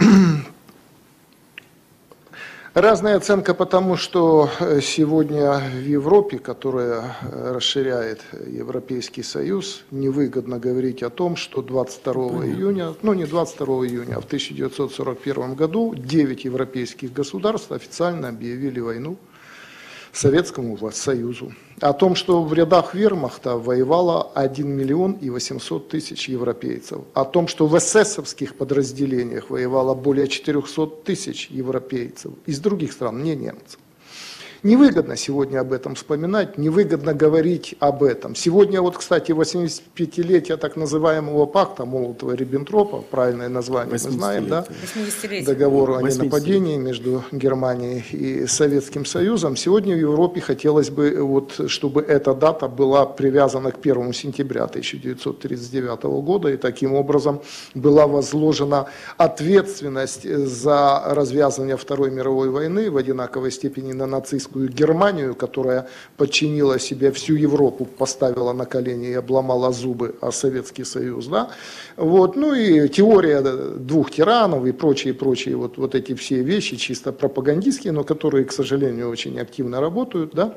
разная оценка, потому что сегодня в Европе, которая расширяет Европейский Союз, невыгодно говорить о том, что двадцать второго июня, ну не двадцать второго июня, а в тысяча девятьсот сорок первом году девять европейских государств официально объявили войну Советскому Союзу. О том, что в рядах вермахта воевало один миллион и восемьсот тысяч европейцев. О том, что в эсэсовских подразделениях воевало более четырехсот тысяч европейцев из других стран, не немцев. Невыгодно сегодня об этом вспоминать, невыгодно говорить об этом. Сегодня, вот, кстати, восьмидесятипятилетие так называемого пакта Молотова-Риббентропа, правильное название мы знаем, да? Договор о ненападении между Германией и Советским Союзом. Сегодня в Европе хотелось бы, вот, чтобы эта дата была привязана к первому сентября тысяча девятьсот тридцать девятого года, и таким образом была возложена ответственность за развязывание Второй мировой войны в одинаковой степени на нацистскую Германию, которая подчинила себе всю Европу, поставила на колени и обломала зубы, а Советский Союз, да, вот, ну и теория двух тиранов и прочие, прочие, вот, вот эти все вещи, чисто пропагандистские, но которые, к сожалению, очень активно работают, да,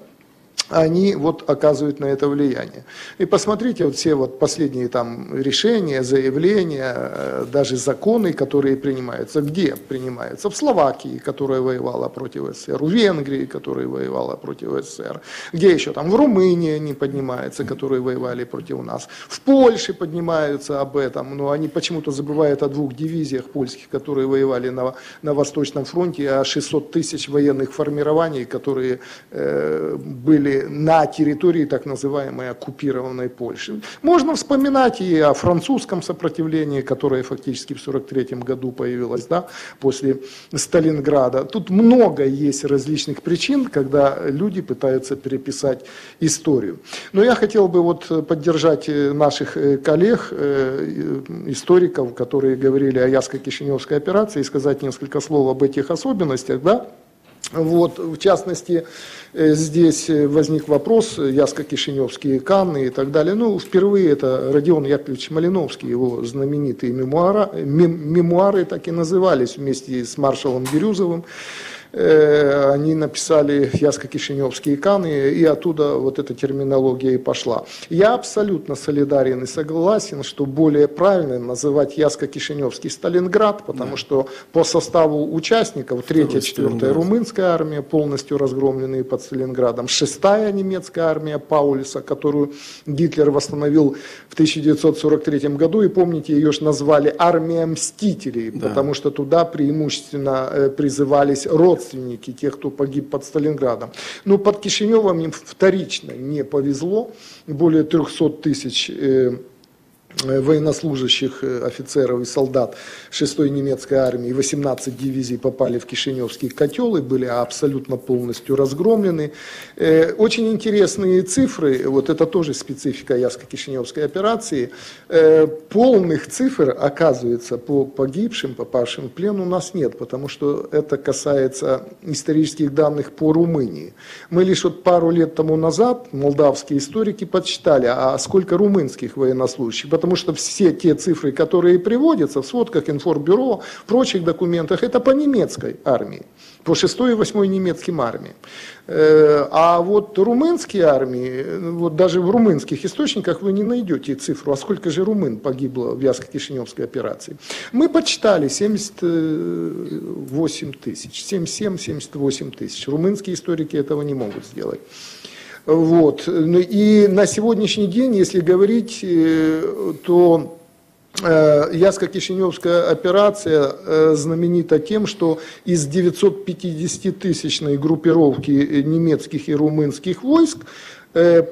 они вот оказывают на это влияние. И посмотрите, вот все вот последние там решения, заявления, даже законы, которые принимаются. Где принимаются? В Словакии, которая воевала против СССР, в Венгрии, которая воевала против СССР. Где еще там? В Румынии они поднимаются, которые воевали против нас. В Польше поднимаются об этом, но они почему-то забывают о двух дивизиях польских, которые воевали на, на Восточном фронте, о шестьсот тысяч военных формирований, которые э, были на территории так называемой оккупированной Польши. Можно вспоминать и о французском сопротивлении, которое фактически в сорок третьем году появилось, да, после Сталинграда. Тут много есть различных причин, когда люди пытаются переписать историю. Но я хотел бы вот поддержать наших коллег, историков, которые говорили о Ясско-Кишиневской операции, и сказать несколько слов об этих особенностях, да. Вот, в частности, здесь возник вопрос, Ясско-Кишиневские Канны и так далее. Ну, впервые это Родион Яковлевич Малиновский, его знаменитые мемуары, мемуары так и назывались вместе с маршалом Бирюзовым. Они написали Ясско-Кишиневские Канны, и оттуда вот эта терминология и пошла. Я абсолютно солидарен и согласен, что более правильно называть Ясско-Кишиневский Сталинград, потому да. что по составу участников третья, четвёртая румынская армия, полностью разгромленные под Сталинградом, шестая немецкая армия Паулюса, которую Гитлер восстановил в тысяча девятьсот сорок третьем году, и помните, ее же назвали армия мстителей, да. потому что туда преимущественно призывались родственники, родственники тех, кто погиб под Сталинградом. Но под Кишиневом им вторично не повезло. Более трехсот тысяч э, военнослужащих, офицеров и солдат шестой немецкой армии, восемнадцать дивизий попали в Кишиневский котел и были абсолютно полностью разгромлены. Очень интересные цифры, вот это тоже специфика Ясско-Кишиневской операции. Полных цифр, оказывается, по погибшим, попавшим в плен у нас нет, потому что это касается исторических данных по Румынии. Мы лишь вот пару лет тому назад, молдавские историки подсчитали, а сколько румынских военнослужащих, потому что все те цифры, которые приводятся в сводках информбюро, в прочих документах, это по немецкой армии, по шестой и восьмой немецким армиям. А вот румынские армии, вот даже в румынских источниках вы не найдете цифру, а сколько же румын погибло в Ясско-Кишиневской операции. Мы подсчитали семьдесят восемь тысяч, семьдесят семь — семьдесят восемь тысяч. Румынские историки этого не могут сделать. Вот. И на сегодняшний день, если говорить, то Ясско-Кишиневская операция знаменита тем, что из девятисотпятидесятитысячной группировки немецких и румынских войск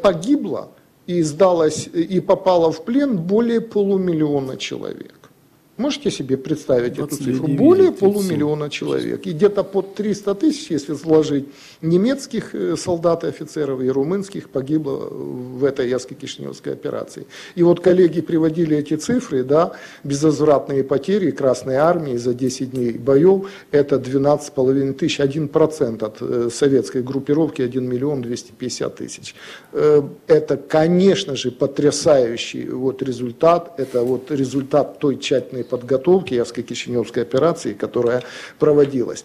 погибло и сдалось и попало в плен более полумиллиона человек. Можете себе представить эту цифру? дивизий, Более тридцать семь. полумиллиона человек. И где-то под триста тысяч, если сложить немецких солдат и офицеров, и румынских, погибло в этой Яско-Кишиневской операции. И вот коллеги приводили эти цифры, да, безвозвратные потери Красной Армии за десять дней боев, это двенадцать с половиной тысяч, один процент от советской группировки, один миллион двести пятьдесят тысяч. Это, конечно же, потрясающий вот результат, это вот результат той тщательной подготовки Яско-Кишиневской операции, которая проводилась.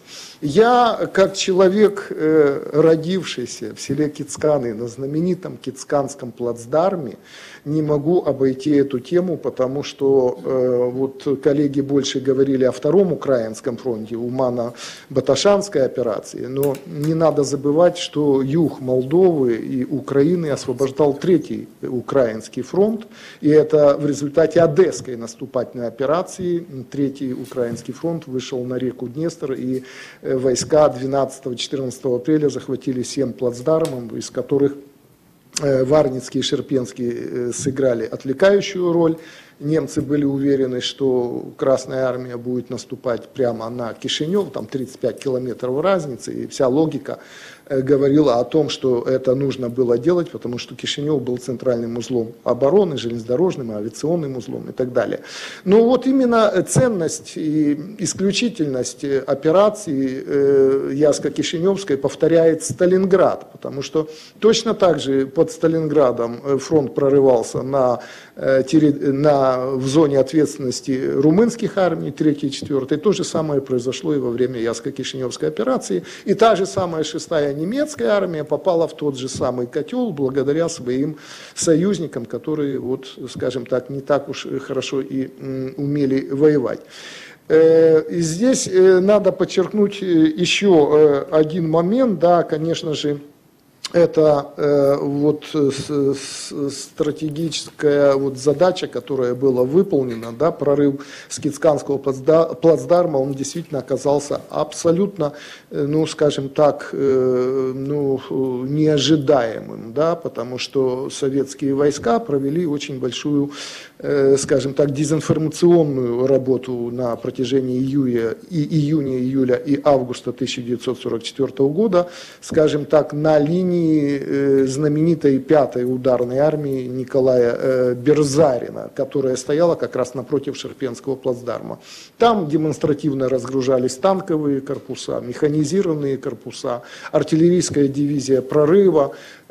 Я, как человек, родившийся в селе Кицканы, на знаменитом Кицканском плацдарме, не могу обойти эту тему, потому что э, вот коллеги больше говорили о Втором Украинском фронте, Умано-Баташанской операции, но не надо забывать, что юг Молдовы и Украины освобождал Третий Украинский фронт, и это в результате Одесской наступательной операции Третий Украинский фронт вышел на реку Днестр, и войска двенадцатого-четырнадцатого апреля захватили семь плацдармов, из которых Варницкий и Шерпенский сыграли отвлекающую роль. Немцы были уверены, что Красная Армия будет наступать прямо на Кишинев, там тридцать пять километров разницы, и вся логика говорила о том, что это нужно было делать, потому что Кишинев был центральным узлом обороны, железнодорожным, авиационным узлом и так далее. Но вот именно ценность и исключительность операции э, Яско-Кишиневской повторяет Сталинград, потому что точно так же под Сталинградом фронт прорывался на, э, на, в зоне ответственности румынских армий, третьей и четвёртой. То же самое произошло и во время Яско-Кишиневской операции, и та же самая шестая немецкая армия попала в тот же самый котел благодаря своим союзникам, которые, вот, скажем так, не так уж хорошо и умели воевать. И здесь надо подчеркнуть еще один момент, да, конечно же, это э, вот с, с, стратегическая вот задача, которая была выполнена, да, прорыв с Кицканского плацдарма, он действительно оказался абсолютно, э, ну, скажем так, э, ну, неожидаемым, да, потому что советские войска провели очень большую, э, скажем так, дезинформационную работу на протяжении июля, и, июня, июля и августа тысяча девятьсот сорок четвёртого года, скажем так, на линии знаменитой пятой ударной армии Николая Берзарина, которая стояла как раз напротив Шерпенского плацдарма. Там демонстративно разгружались танковые корпуса, механизированные корпуса, артиллерийская дивизия прорыва,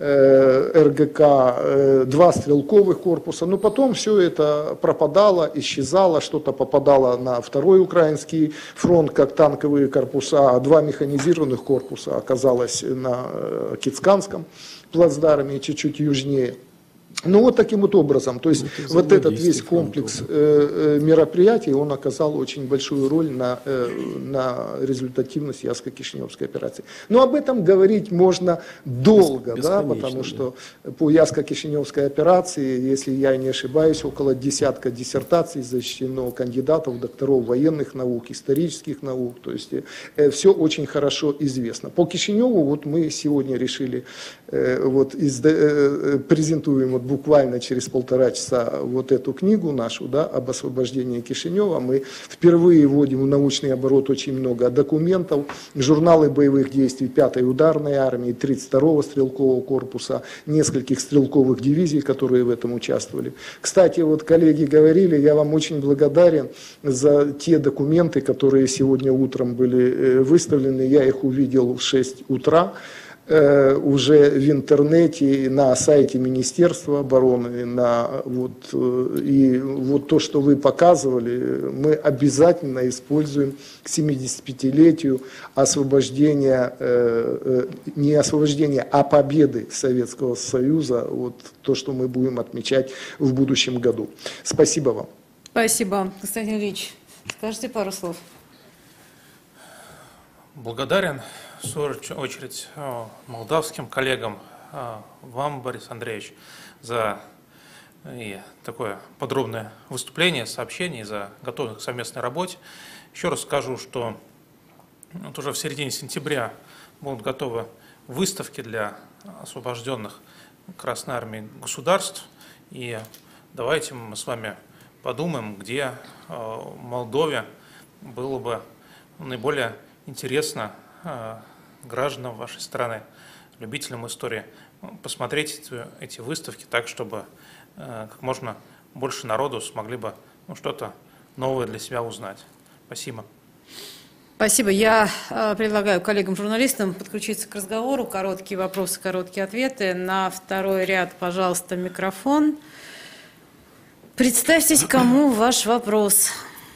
РГК, два стрелковых корпуса, но потом все это пропадало, исчезало, что-то попадало на Второй Украинский фронт, как танковые корпуса, а два механизированных корпуса оказалось на Кицканском плацдарме, чуть-чуть южнее. Ну вот таким вот образом, то есть это вот этот весь комплекс э, мероприятий, он оказал очень большую роль на, э, на результативность Яско-Кишиневской операции. Но об этом говорить можно долго, да, потому что да. По Яско-Кишиневской операции, если я не ошибаюсь, около десятка диссертаций защищено кандидатов, докторов военных наук, исторических наук, то есть э, все очень хорошо известно. По Кишиневу вот мы сегодня решили, э, вот из, э, презентуем вот буквально через полтора часа вот эту книгу нашу, да, об освобождении Кишинева. Мы впервые вводим в научный оборот очень много документов, журналы боевых действий пятой ударной армии, тридцать второго стрелкового корпуса, нескольких стрелковых дивизий, которые в этом участвовали. Кстати, вот коллеги говорили, я вам очень благодарен за те документы, которые сегодня утром были выставлены. Я их увидел в шесть утра. Уже в интернете, на сайте Министерства обороны, на, вот, и вот то, что вы показывали, мы обязательно используем к семидесятипятилетию освобождения, не освобождения, а победы Советского Союза, вот то, что мы будем отмечать в будущем году. Спасибо вам. Спасибо. Константин Ильич, скажите пару слов. Благодарен, в свою очередь, молдавским коллегам, вам, Борис Андреевич, за и такое подробное выступление, сообщение, за готовность к совместной работе. Еще раз скажу, что вот уже в середине сентября будут готовы выставки для освобожденных Красной Армией государств. И давайте мы с вами подумаем, где в Молдове было бы наиболее интересно гражданам вашей страны, любителям истории, посмотреть эти выставки так, чтобы как можно больше народу смогли бы ну, что-то новое для себя узнать. Спасибо. Спасибо. Я э, предлагаю коллегам-журналистам подключиться к разговору. Короткие вопросы, короткие ответы. На второй ряд, пожалуйста, микрофон. Представьтесь, кому ваш вопрос.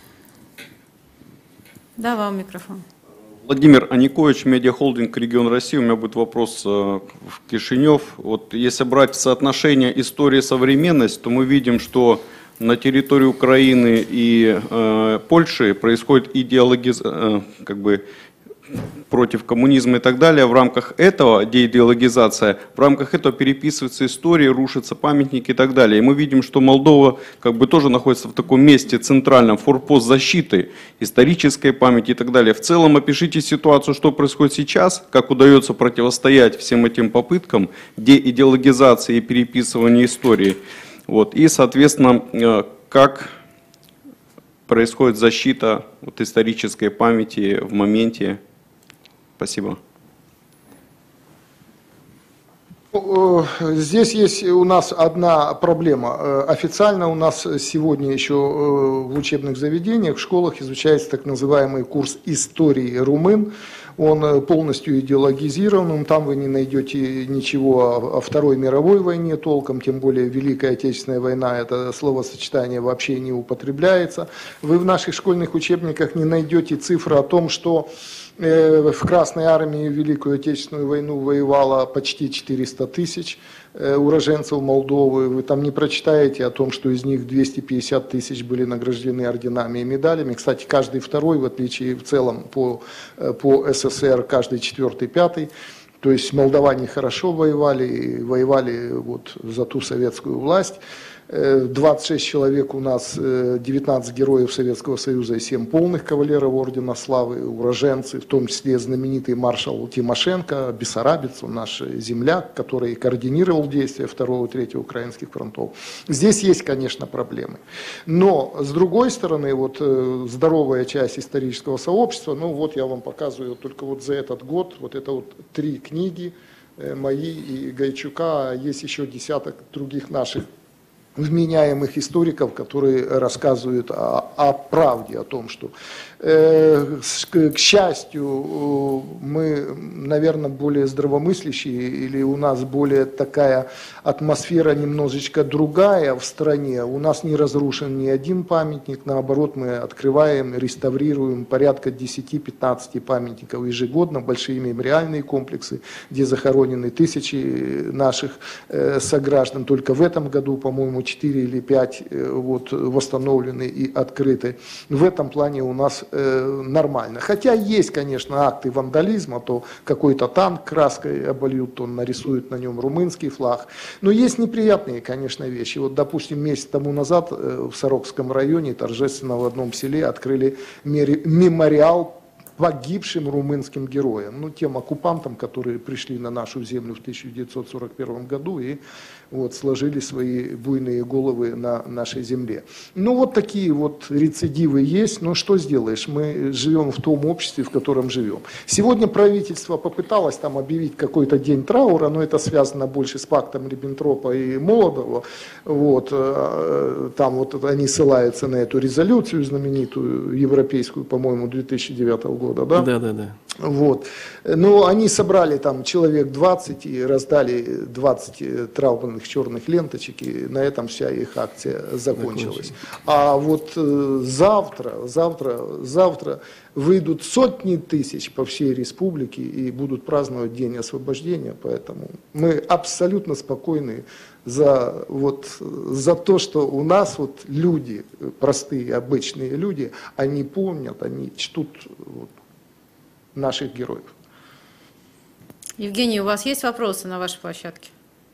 Да, вам микрофон. Владимир Аникович, медиахолдинг «Регион России». У меня будет вопрос в Кишинев. Вот если брать соотношение истории и современность, то мы видим, что на территории Украины и э, Польши происходит идеологизация, э, как бы против коммунизма и так далее. В рамках этого, деидеологизация, в рамках этого переписывается история, рушатся памятники и так далее. И мы видим, что Молдова как бы тоже находится в таком месте центральном, форпост защиты исторической памяти и так далее. В целом опишите ситуацию, что происходит сейчас, как удается противостоять всем этим попыткам деидеологизации и переписывания истории. Вот. И, соответственно, как происходит защита вот, исторической памяти в моменте. Спасибо. Здесь есть у нас одна проблема. Официально у нас сегодня еще в учебных заведениях, в школах изучается так называемый курс истории румын. Он полностью идеологизирован, там вы не найдете ничего о Второй мировой войне толком, тем более Великая Отечественная война, это словосочетание вообще не употребляется. Вы в наших школьных учебниках не найдете цифры о том, что в Красной армии в Великую Отечественную войну воевало почти четыреста тысяч уроженцев Молдовы. Вы там не прочитаете о том, что из них двести пятьдесят тысяч были награждены орденами и медалями. Кстати, каждый второй, в отличие в целом по, по СССР, каждый четвертый, пятый. То есть молдаване хорошо воевали, и воевали вот за ту советскую власть. двадцать шесть человек у нас, девятнадцать героев Советского Союза и семь полных кавалеров Ордена Славы, уроженцы, в том числе знаменитый маршал Тимошенко, бессарабец, он наш земляк, который координировал действия второго и третьего украинских фронтов. Здесь есть, конечно, проблемы. Но, с другой стороны, вот здоровая часть исторического сообщества, ну вот я вам показываю только вот за этот год, вот это вот три книги мои и Гайчука, а есть еще десяток других наших вменяемых историков, которые рассказывают о, о правде, о том, что, э, к, к счастью, мы, наверное, более здравомыслящие, или у нас более такая атмосфера немножечко другая в стране. У нас не разрушен ни один памятник, наоборот, мы открываем, реставрируем порядка десяти-пятнадцати памятников ежегодно, большие мемориальные комплексы, где захоронены тысячи наших э, сограждан. Только в этом году, по-моему, четыре или пять вот, восстановлены и открыты. В этом плане у нас э, нормально. Хотя есть, конечно, акты вандализма, то какой-то танк краской обольют, то нарисуют на нем румынский флаг. Но есть неприятные, конечно, вещи. Вот, допустим, месяц тому назад э, в Сорокском районе торжественно в одном селе открыли мемориал погибшим румынским героям, ну, тем оккупантам, которые пришли на нашу землю в тысяча девятьсот сорок первом году и вот, сложили свои буйные головы на нашей земле. Ну, вот такие вот рецидивы есть, но что сделаешь, мы живем в том обществе, в котором живем. Сегодня правительство попыталось там объявить какой-то день траура, но это связано больше с пактом Риббентропа и Молотова, вот, там вот они ссылаются на эту резолюцию знаменитую, европейскую, по-моему, две тысячи девятого года, да? Да, да, да. Вот. Но они собрали там человек двадцать и раздали двадцать траурных черных ленточек, и на этом вся их акция закончилась. А вот э, завтра, завтра, завтра выйдут сотни тысяч по всей республике и будут праздновать День освобождения, поэтому мы абсолютно спокойны за, вот, за то, что у нас вот люди, простые, обычные люди, они помнят, они чтут вот, наших героев. Евгений, у вас есть вопросы на вашей площадке?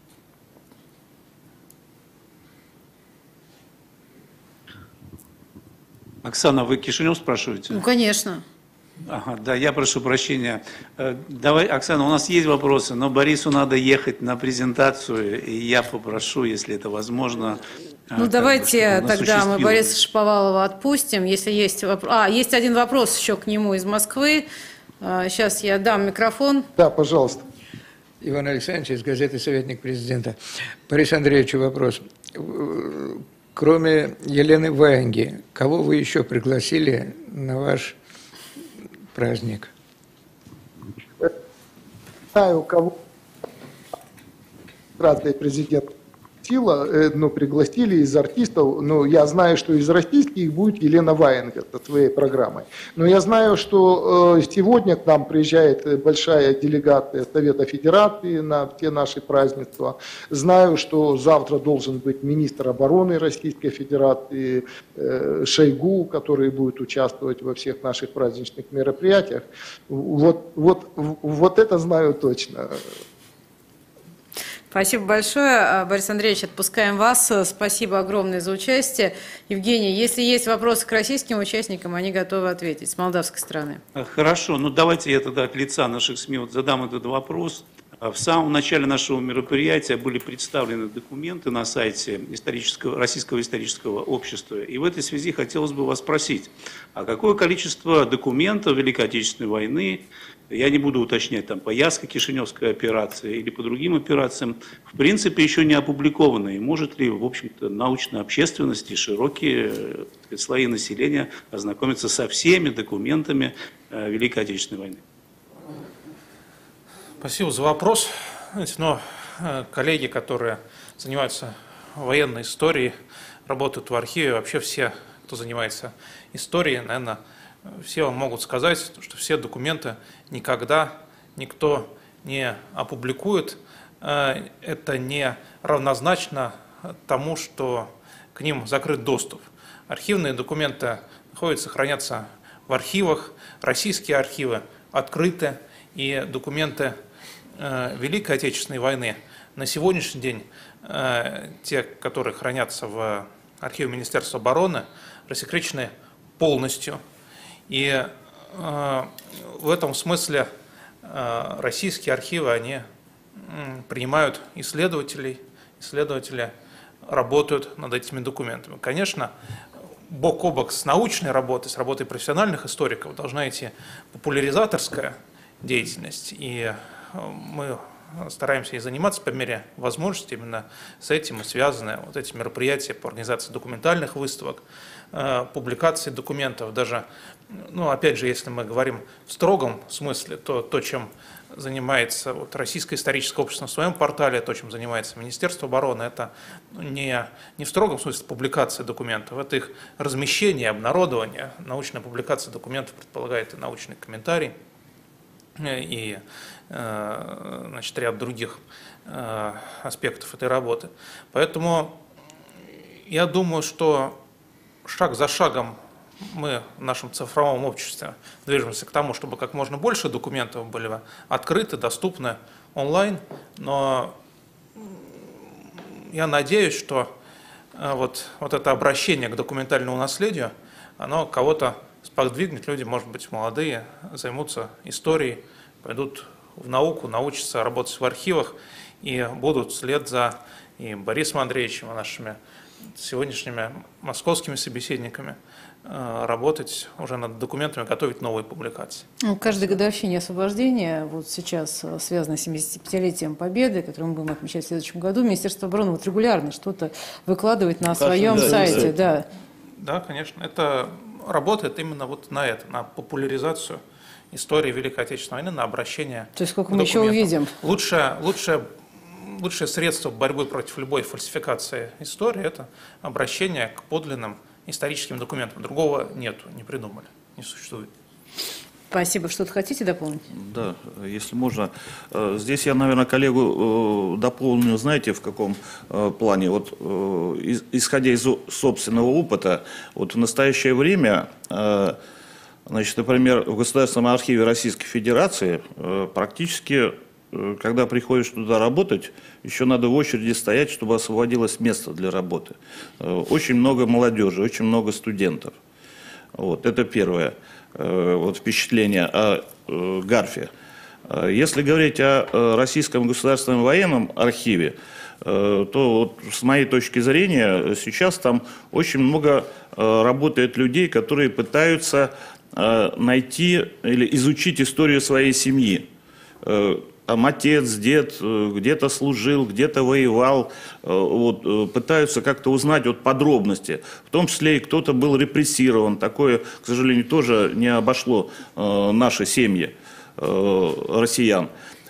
Оксана, вы Кишинев спрашиваете? Ну, конечно. Ага, да, я прошу прощения. Давай, Оксана, у нас есть вопросы, но Борису надо ехать на презентацию, и я попрошу, если это возможно, Ну, давайте бы, тогда мы Бориса Шаповалова отпустим. Если есть вопрос... А, есть один вопрос еще к нему из Москвы. Сейчас я дам микрофон. Да, пожалуйста. Иван Александрович из газеты «Советник президента». Борису Андреевичу вопрос. Кроме Елены Ваенги, кого вы еще пригласили на ваш праздник? Знаю, кого президент сила, ну, пригласили из артистов, но я знаю, что из российских будет Елена Ваенга со своей программой. Но я знаю, что сегодня к нам приезжает большая делегация Совета Федерации на все наши празднества. Знаю, что завтра должен быть министр обороны Российской Федерации Шойгу, который будет участвовать во всех наших праздничных мероприятиях. Вот, вот, вот это знаю точно. Спасибо большое. Борис Андреевич, отпускаем вас. Спасибо огромное за участие. Евгений, если есть вопросы к российским участникам, они готовы ответить с молдавской стороны. Хорошо, ну давайте я тогда от лица наших СМИ вот задам этот вопрос. В самом начале нашего мероприятия были представлены документы на сайте исторического, Российского исторического общества. И в этой связи хотелось бы вас спросить, а какое количество документов Великой Отечественной войны, я не буду уточнять, там, по Ясско-Кишиневской операции или по другим операциям, в принципе, еще не опубликованы. И может ли, в общем-то, научная общественность и широкие, так сказать, слои населения ознакомиться со всеми документами Великой Отечественной войны? Спасибо за вопрос. Но коллеги, которые занимаются военной историей, работают в архиве, вообще все, кто занимается историей, наверное, все вам могут сказать, что все документы никогда никто не опубликует. Это не равнозначно тому, что к ним закрыт доступ. Архивные документы находятся, хранятся в архивах, российские архивы открыты, и документы Великой Отечественной войны на сегодняшний день, те, которые хранятся в архиве Министерства обороны, рассекречены полностью. И в этом смысле российские архивы, они принимают исследователей, исследователи работают над этими документами. Конечно, бок о бок с научной работой, с работой профессиональных историков должна идти популяризаторская деятельность, и мы стараемся и заниматься по мере возможности именно с этим и связаны вот эти мероприятия по организации документальных выставок, публикации документов, даже, ну, опять же, если мы говорим в строгом смысле, то то, чем занимается вот Российское историческое общество на своем портале, то, чем занимается Министерство обороны, это не, не в строгом смысле публикация документов, это их размещение, обнародование. Научная публикация документов предполагает и научный комментарий, и, значит, ряд других аспектов этой работы. Поэтому я думаю, что шаг за шагом мы в нашем цифровом обществе движемся к тому, чтобы как можно больше документов были открыты, доступны онлайн, но я надеюсь, что вот, вот это обращение к документальному наследию, оно кого-то сподвигнет, люди, может быть, молодые, займутся историей, пойдут в науку, научатся работать в архивах и будут вслед за и Борисом Андреевичем, и нашими сегодняшними московскими собеседниками работать уже над документами, готовить новые публикации. Ну, каждой годовщине освобождения, вот сейчас связано с семидесятипятилетием Победы, которую мы будем отмечать в следующем году, Министерство обороны вот регулярно что-то выкладывает на своем да, сайте. Да. да, конечно. Это работает именно вот на это, на популяризацию истории Великой Отечественной войны, на обращение. То есть сколько мы еще увидим? Лучшее, лучшее, лучшее средство борьбы против любой фальсификации истории – это обращение к подлинным историческим документам. Другого нету, не придумали, не существует. Спасибо. Что-то хотите дополнить? Да, если можно. Здесь я, наверное, коллегу дополню, знаете, в каком плане. Вот, исходя из собственного опыта, вот в настоящее время, значит, например, в Государственном архиве Российской Федерации практически, когда приходишь туда работать, еще надо в очереди стоять, чтобы освободилось место для работы. Очень много молодежи, очень много студентов. Вот, это первое вот, впечатление о Гарфе. Если говорить о Российском государственном военном архиве, то вот с моей точки зрения сейчас там очень много работает людей, которые пытаются найти или изучить историю своей семьи. Там отец, дед где-то служил, где-то воевал, вот, пытаются как-то узнать вот подробности. В том числе и кто-то был репрессирован. Такое, к сожалению, тоже не обошло наши семьи россиян.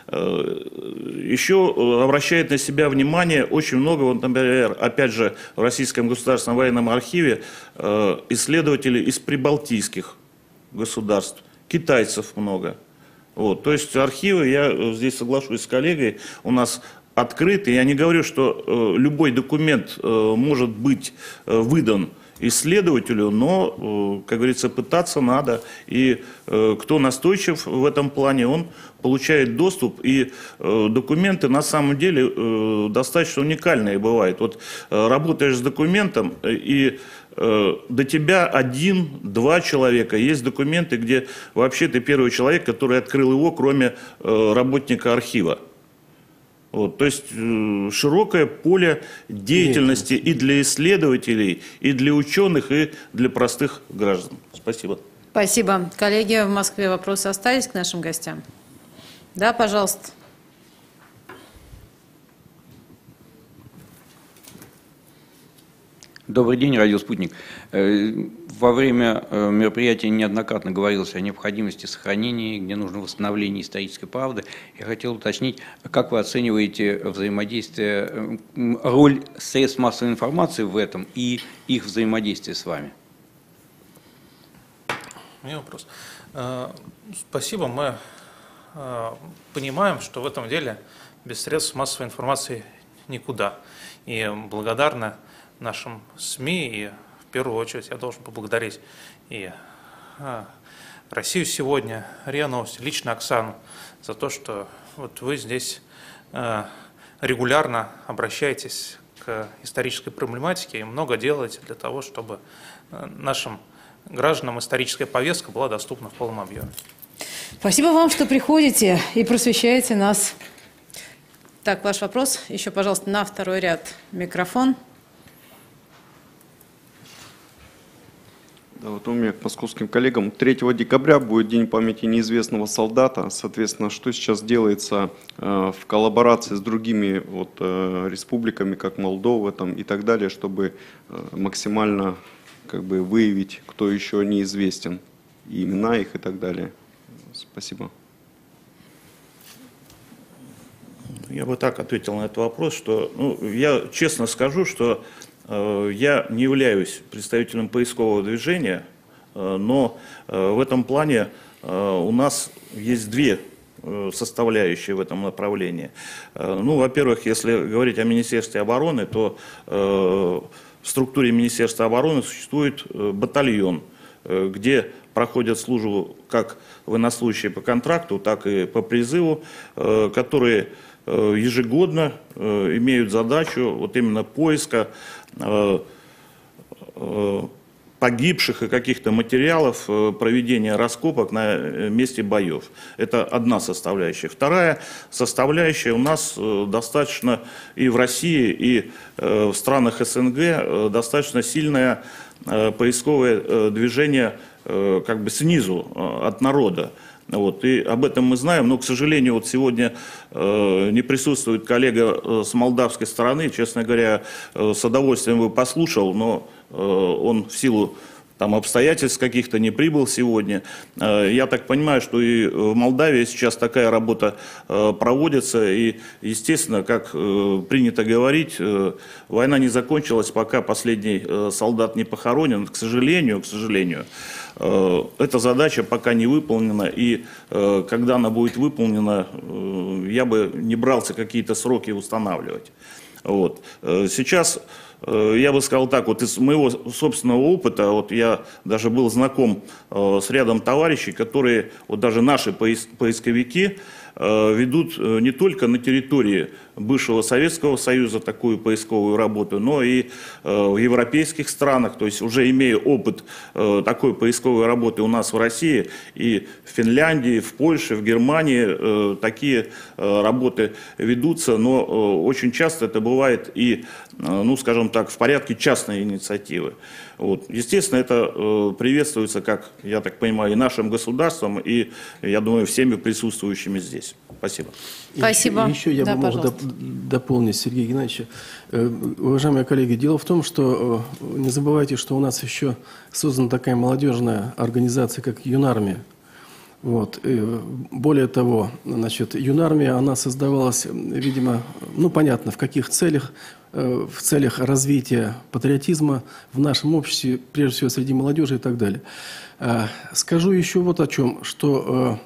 Еще обращает на себя внимание очень много, вот, например, опять же, в Российском государственном военном архиве исследователей из прибалтийских государств, китайцев много. Вот, то есть архивы, я здесь соглашусь с коллегой, у нас открыты. Я не говорю, что э, любой документ э, может быть э, выдан исследователю, но, э, как говорится, пытаться надо. И э, кто настойчив в этом плане, он получает доступ. И э, документы на самом деле э, достаточно уникальные бывают. Вот э, работаешь с документом и до тебя один-два человека. Есть документы, где вообще ты первый человек, который открыл его, кроме работника архива. Вот, то есть широкое поле деятельности и для исследователей, и для ученых, и для простых граждан. Спасибо. Спасибо. Коллеги, в Москве вопросы остались к нашим гостям? Да, пожалуйста. Добрый день, радио «Спутник». Во время мероприятия неоднократно говорилось о необходимости сохранения, где нужно восстановление исторической правды. Я хотел уточнить, как вы оцениваете взаимодействие, роль средств массовой информации в этом и их взаимодействие с вами? У меня вопрос. Спасибо. Мы понимаем, что в этом деле без средств массовой информации никуда. И благодарны нашим СМИ, и в первую очередь я должен поблагодарить и а, Россию сегодня, РИА Новости, лично Оксану, за то, что вот вы здесь а, регулярно обращаетесь к исторической проблематике и много делаете для того, чтобы а, нашим гражданам историческая повестка была доступна в полном объеме. Спасибо вам, что приходите и просвещаете нас. Так, ваш вопрос. Еще, пожалуйста, на второй ряд микрофон. Да, вот у меня к московским коллегам. третьего декабря будет День памяти неизвестного солдата. Соответственно, что сейчас делается э, в коллаборации с другими вот, э, республиками, как Молдова там, и так далее, чтобы э, максимально как бы, выявить, кто еще неизвестен, и имена их и так далее. Спасибо. Я бы так ответил на этот вопрос, что ну, я честно скажу, что э, я не являюсь представителем поискового движения, э, но э, в этом плане э, у нас есть две э, составляющие в этом направлении. Э, ну, во-первых, если говорить о Министерстве обороны, то э, в структуре Министерства обороны существует э, батальон, э, где проходят службу как военнослужащие по контракту, так и по призыву, э, которые ежегодно э, имеют задачу вот именно поиска э, э, погибших и каких-то материалов, э, проведения раскопок на месте боев. Это одна составляющая. Вторая составляющая у нас э, достаточно и в России, и э, в странах СНГ э, достаточно сильное э, поисковое э, движение э, как бы снизу, э, от народа. Вот, и об этом мы знаем, но, к сожалению, вот сегодня э, не присутствует коллега э, с молдавской стороны. Честно говоря, э, с удовольствием бы послушал, но э, он в силу там, обстоятельств каких-то не прибыл сегодня. Э, я так понимаю, что и в Молдавии сейчас такая работа э, проводится. И, естественно, как э, принято говорить, э, война не закончилась, пока последний э, солдат не похоронен. К сожалению, к сожалению. Эта задача пока не выполнена, и когда она будет выполнена, я бы не брался какие-то сроки устанавливать. Вот. Сейчас я бы сказал так, вот из моего собственного опыта, вот я даже был знаком с рядом товарищей, которые, вот даже наши поисковики, ведут не только на территории бывшего Советского Союза такую поисковую работу, но и в европейских странах, то есть уже имея опыт такой поисковой работы у нас в России, и в Финляндии, в Польше, в Германии такие работы ведутся, но очень часто это бывает и, ну скажем так, в порядке частной инициативы. Вот. Естественно, это приветствуется, как я так понимаю, и нашим государством, и, я думаю, всеми присутствующими здесь. Спасибо. Спасибо. Еще, еще я да, бы мог доп дополнить, Сергей Геннадьевич. Уважаемые коллеги, дело в том, что не забывайте, что у нас еще создана такая молодежная организация, как Юнармия. Вот. И более того, значит, Юнармия, она создавалась, видимо, ну понятно, в каких целях, в целях развития патриотизма в нашем обществе, прежде всего среди молодежи и так далее. Скажу еще вот о чем, что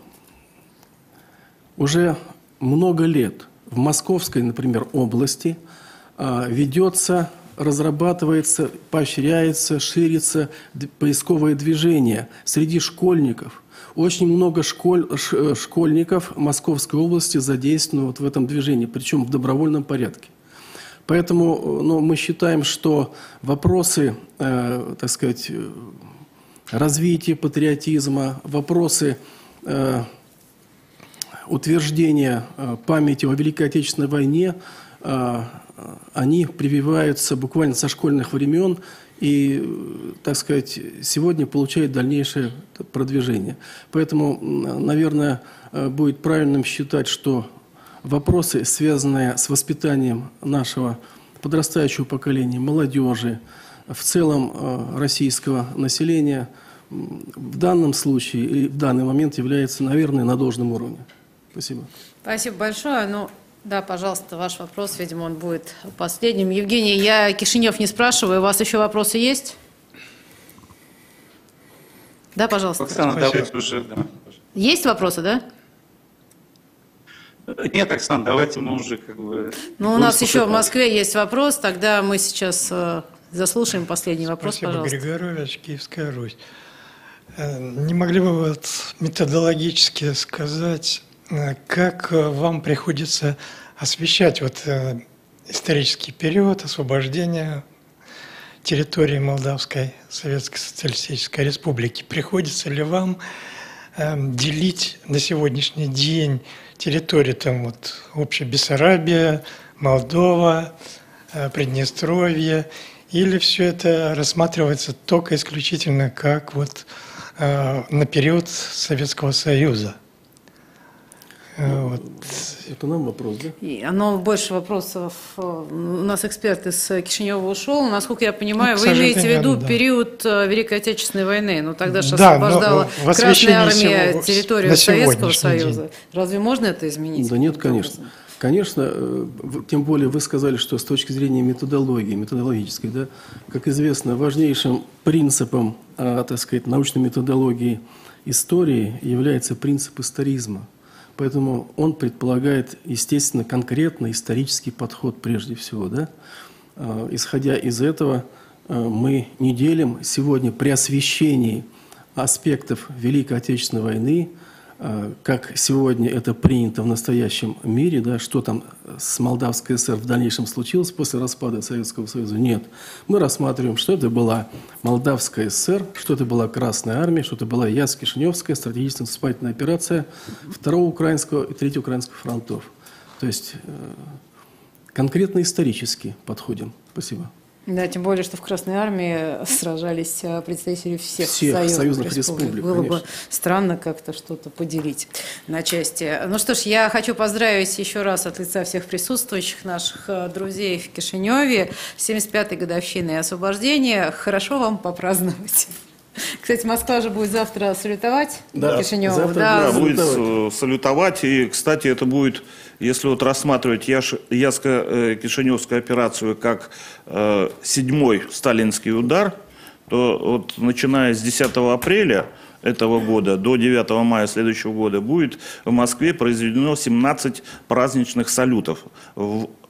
уже много лет в Московской, например, области ведется, разрабатывается, поощряется, ширится поисковое движение среди школьников. Очень много школь, школьников Московской области задействовано вот в этом движении, причем в добровольном порядке. Поэтому ну, мы считаем, что вопросы, э, так сказать, развития патриотизма, вопросы э, утверждения э, памяти о Великой Отечественной войне, э, они прививаются буквально со школьных времен и, так сказать, сегодня получают дальнейшее продвижение. Поэтому, наверное, будет правильным считать, что вопросы, связанные с воспитанием нашего подрастающего поколения, молодежи, в целом российского населения, в данном случае и в данный момент являются, наверное, на должном уровне. Спасибо. Спасибо большое. Ну, да, пожалуйста, ваш вопрос, видимо, он будет последним. Евгений, я Кишинев не спрашиваю, у вас еще вопросы есть? Да, пожалуйста. Оксана, давайте уже, да. Есть вопросы, да? Нет, Оксана, давайте мы уже как бы... Ну, у нас еще в Москве есть вопрос, тогда мы сейчас э, заслушаем последний вопрос, Спасибо, пожалуйста. Григорович, Киевская Русь. Не могли бы вы вот методологически сказать, как вам приходится освещать вот исторический период освобождения территории Молдавской Советской Социалистической Республики? Приходится ли вам делить на сегодняшний день территории, там вот общая Бессарабия, Молдова, Приднестровье, или все это рассматривается только исключительно как вот на период Советского Союза? Вот. Это нам вопрос, да? И оно больше вопросов. У нас эксперт из Кишинева ушел. Насколько я понимаю, ну, вы имеете в виду да. период Великой Отечественной войны. Ну тогда же да, освобождала Красная Армия всего, территорию Советского Союза. День. Разве можно это изменить? Да нет, конечно. Образом? Конечно, тем более вы сказали, что с точки зрения методологии, методологической, да, как известно, важнейшим принципом, так сказать, научной методологии истории является принцип историзма. Поэтому он предполагает, естественно, конкретный исторический подход прежде всего. Да? Исходя из этого, мы не делим сегодня при освещении аспектов Великой Отечественной войны, как сегодня это принято в настоящем мире, да, что там с Молдавской ССР в дальнейшем случилось после распада Советского Союза. Нет. Мы рассматриваем, что это была Молдавская ССР, что это была Красная Армия, что это была Ясс-Кишиневская стратегическая наступательная операция Второго Украинского и Третьего Украинского фронтов. То есть конкретно исторически подходим. Спасибо. Да, тем более, что в Красной Армии сражались представители всех, всех союзных, союзных республик. республик. Было конечно. бы странно как-то что-то поделить на части. Ну что ж, я хочу поздравить еще раз от лица всех присутствующих наших друзей в Кишиневе с семьдесят пятой годовщиной освобождения. Хорошо вам попраздновать. Кстати, Москва же будет завтра салютовать да, Кишиневу. Завтра да, да, будет салютовать. И, кстати, это будет, если вот рассматривать Ясско-Кишиневскую операцию как э, седьмой сталинский удар, то вот, начиная с десятого апреля этого года до девятого мая следующего года будет в Москве произведено семнадцать праздничных салютов в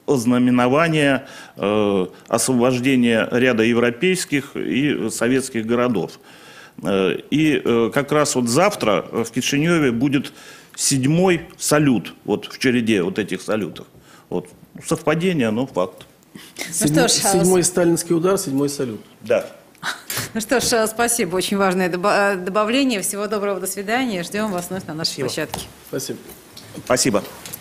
ознаменования э, освобождения ряда европейских и советских городов. Э, и э, как раз вот завтра в Кишиневе будет седьмой салют, вот в череде вот этих салютов. Вот. Совпадение, но факт. Седьмой, Ну что ж, седьмой сталинский удар, седьмой салют. Да. Ну что ж, спасибо, очень важное добо- добавление. Всего доброго, до свидания. Ждем вас вновь на нашей площадке. Спасибо. Спасибо.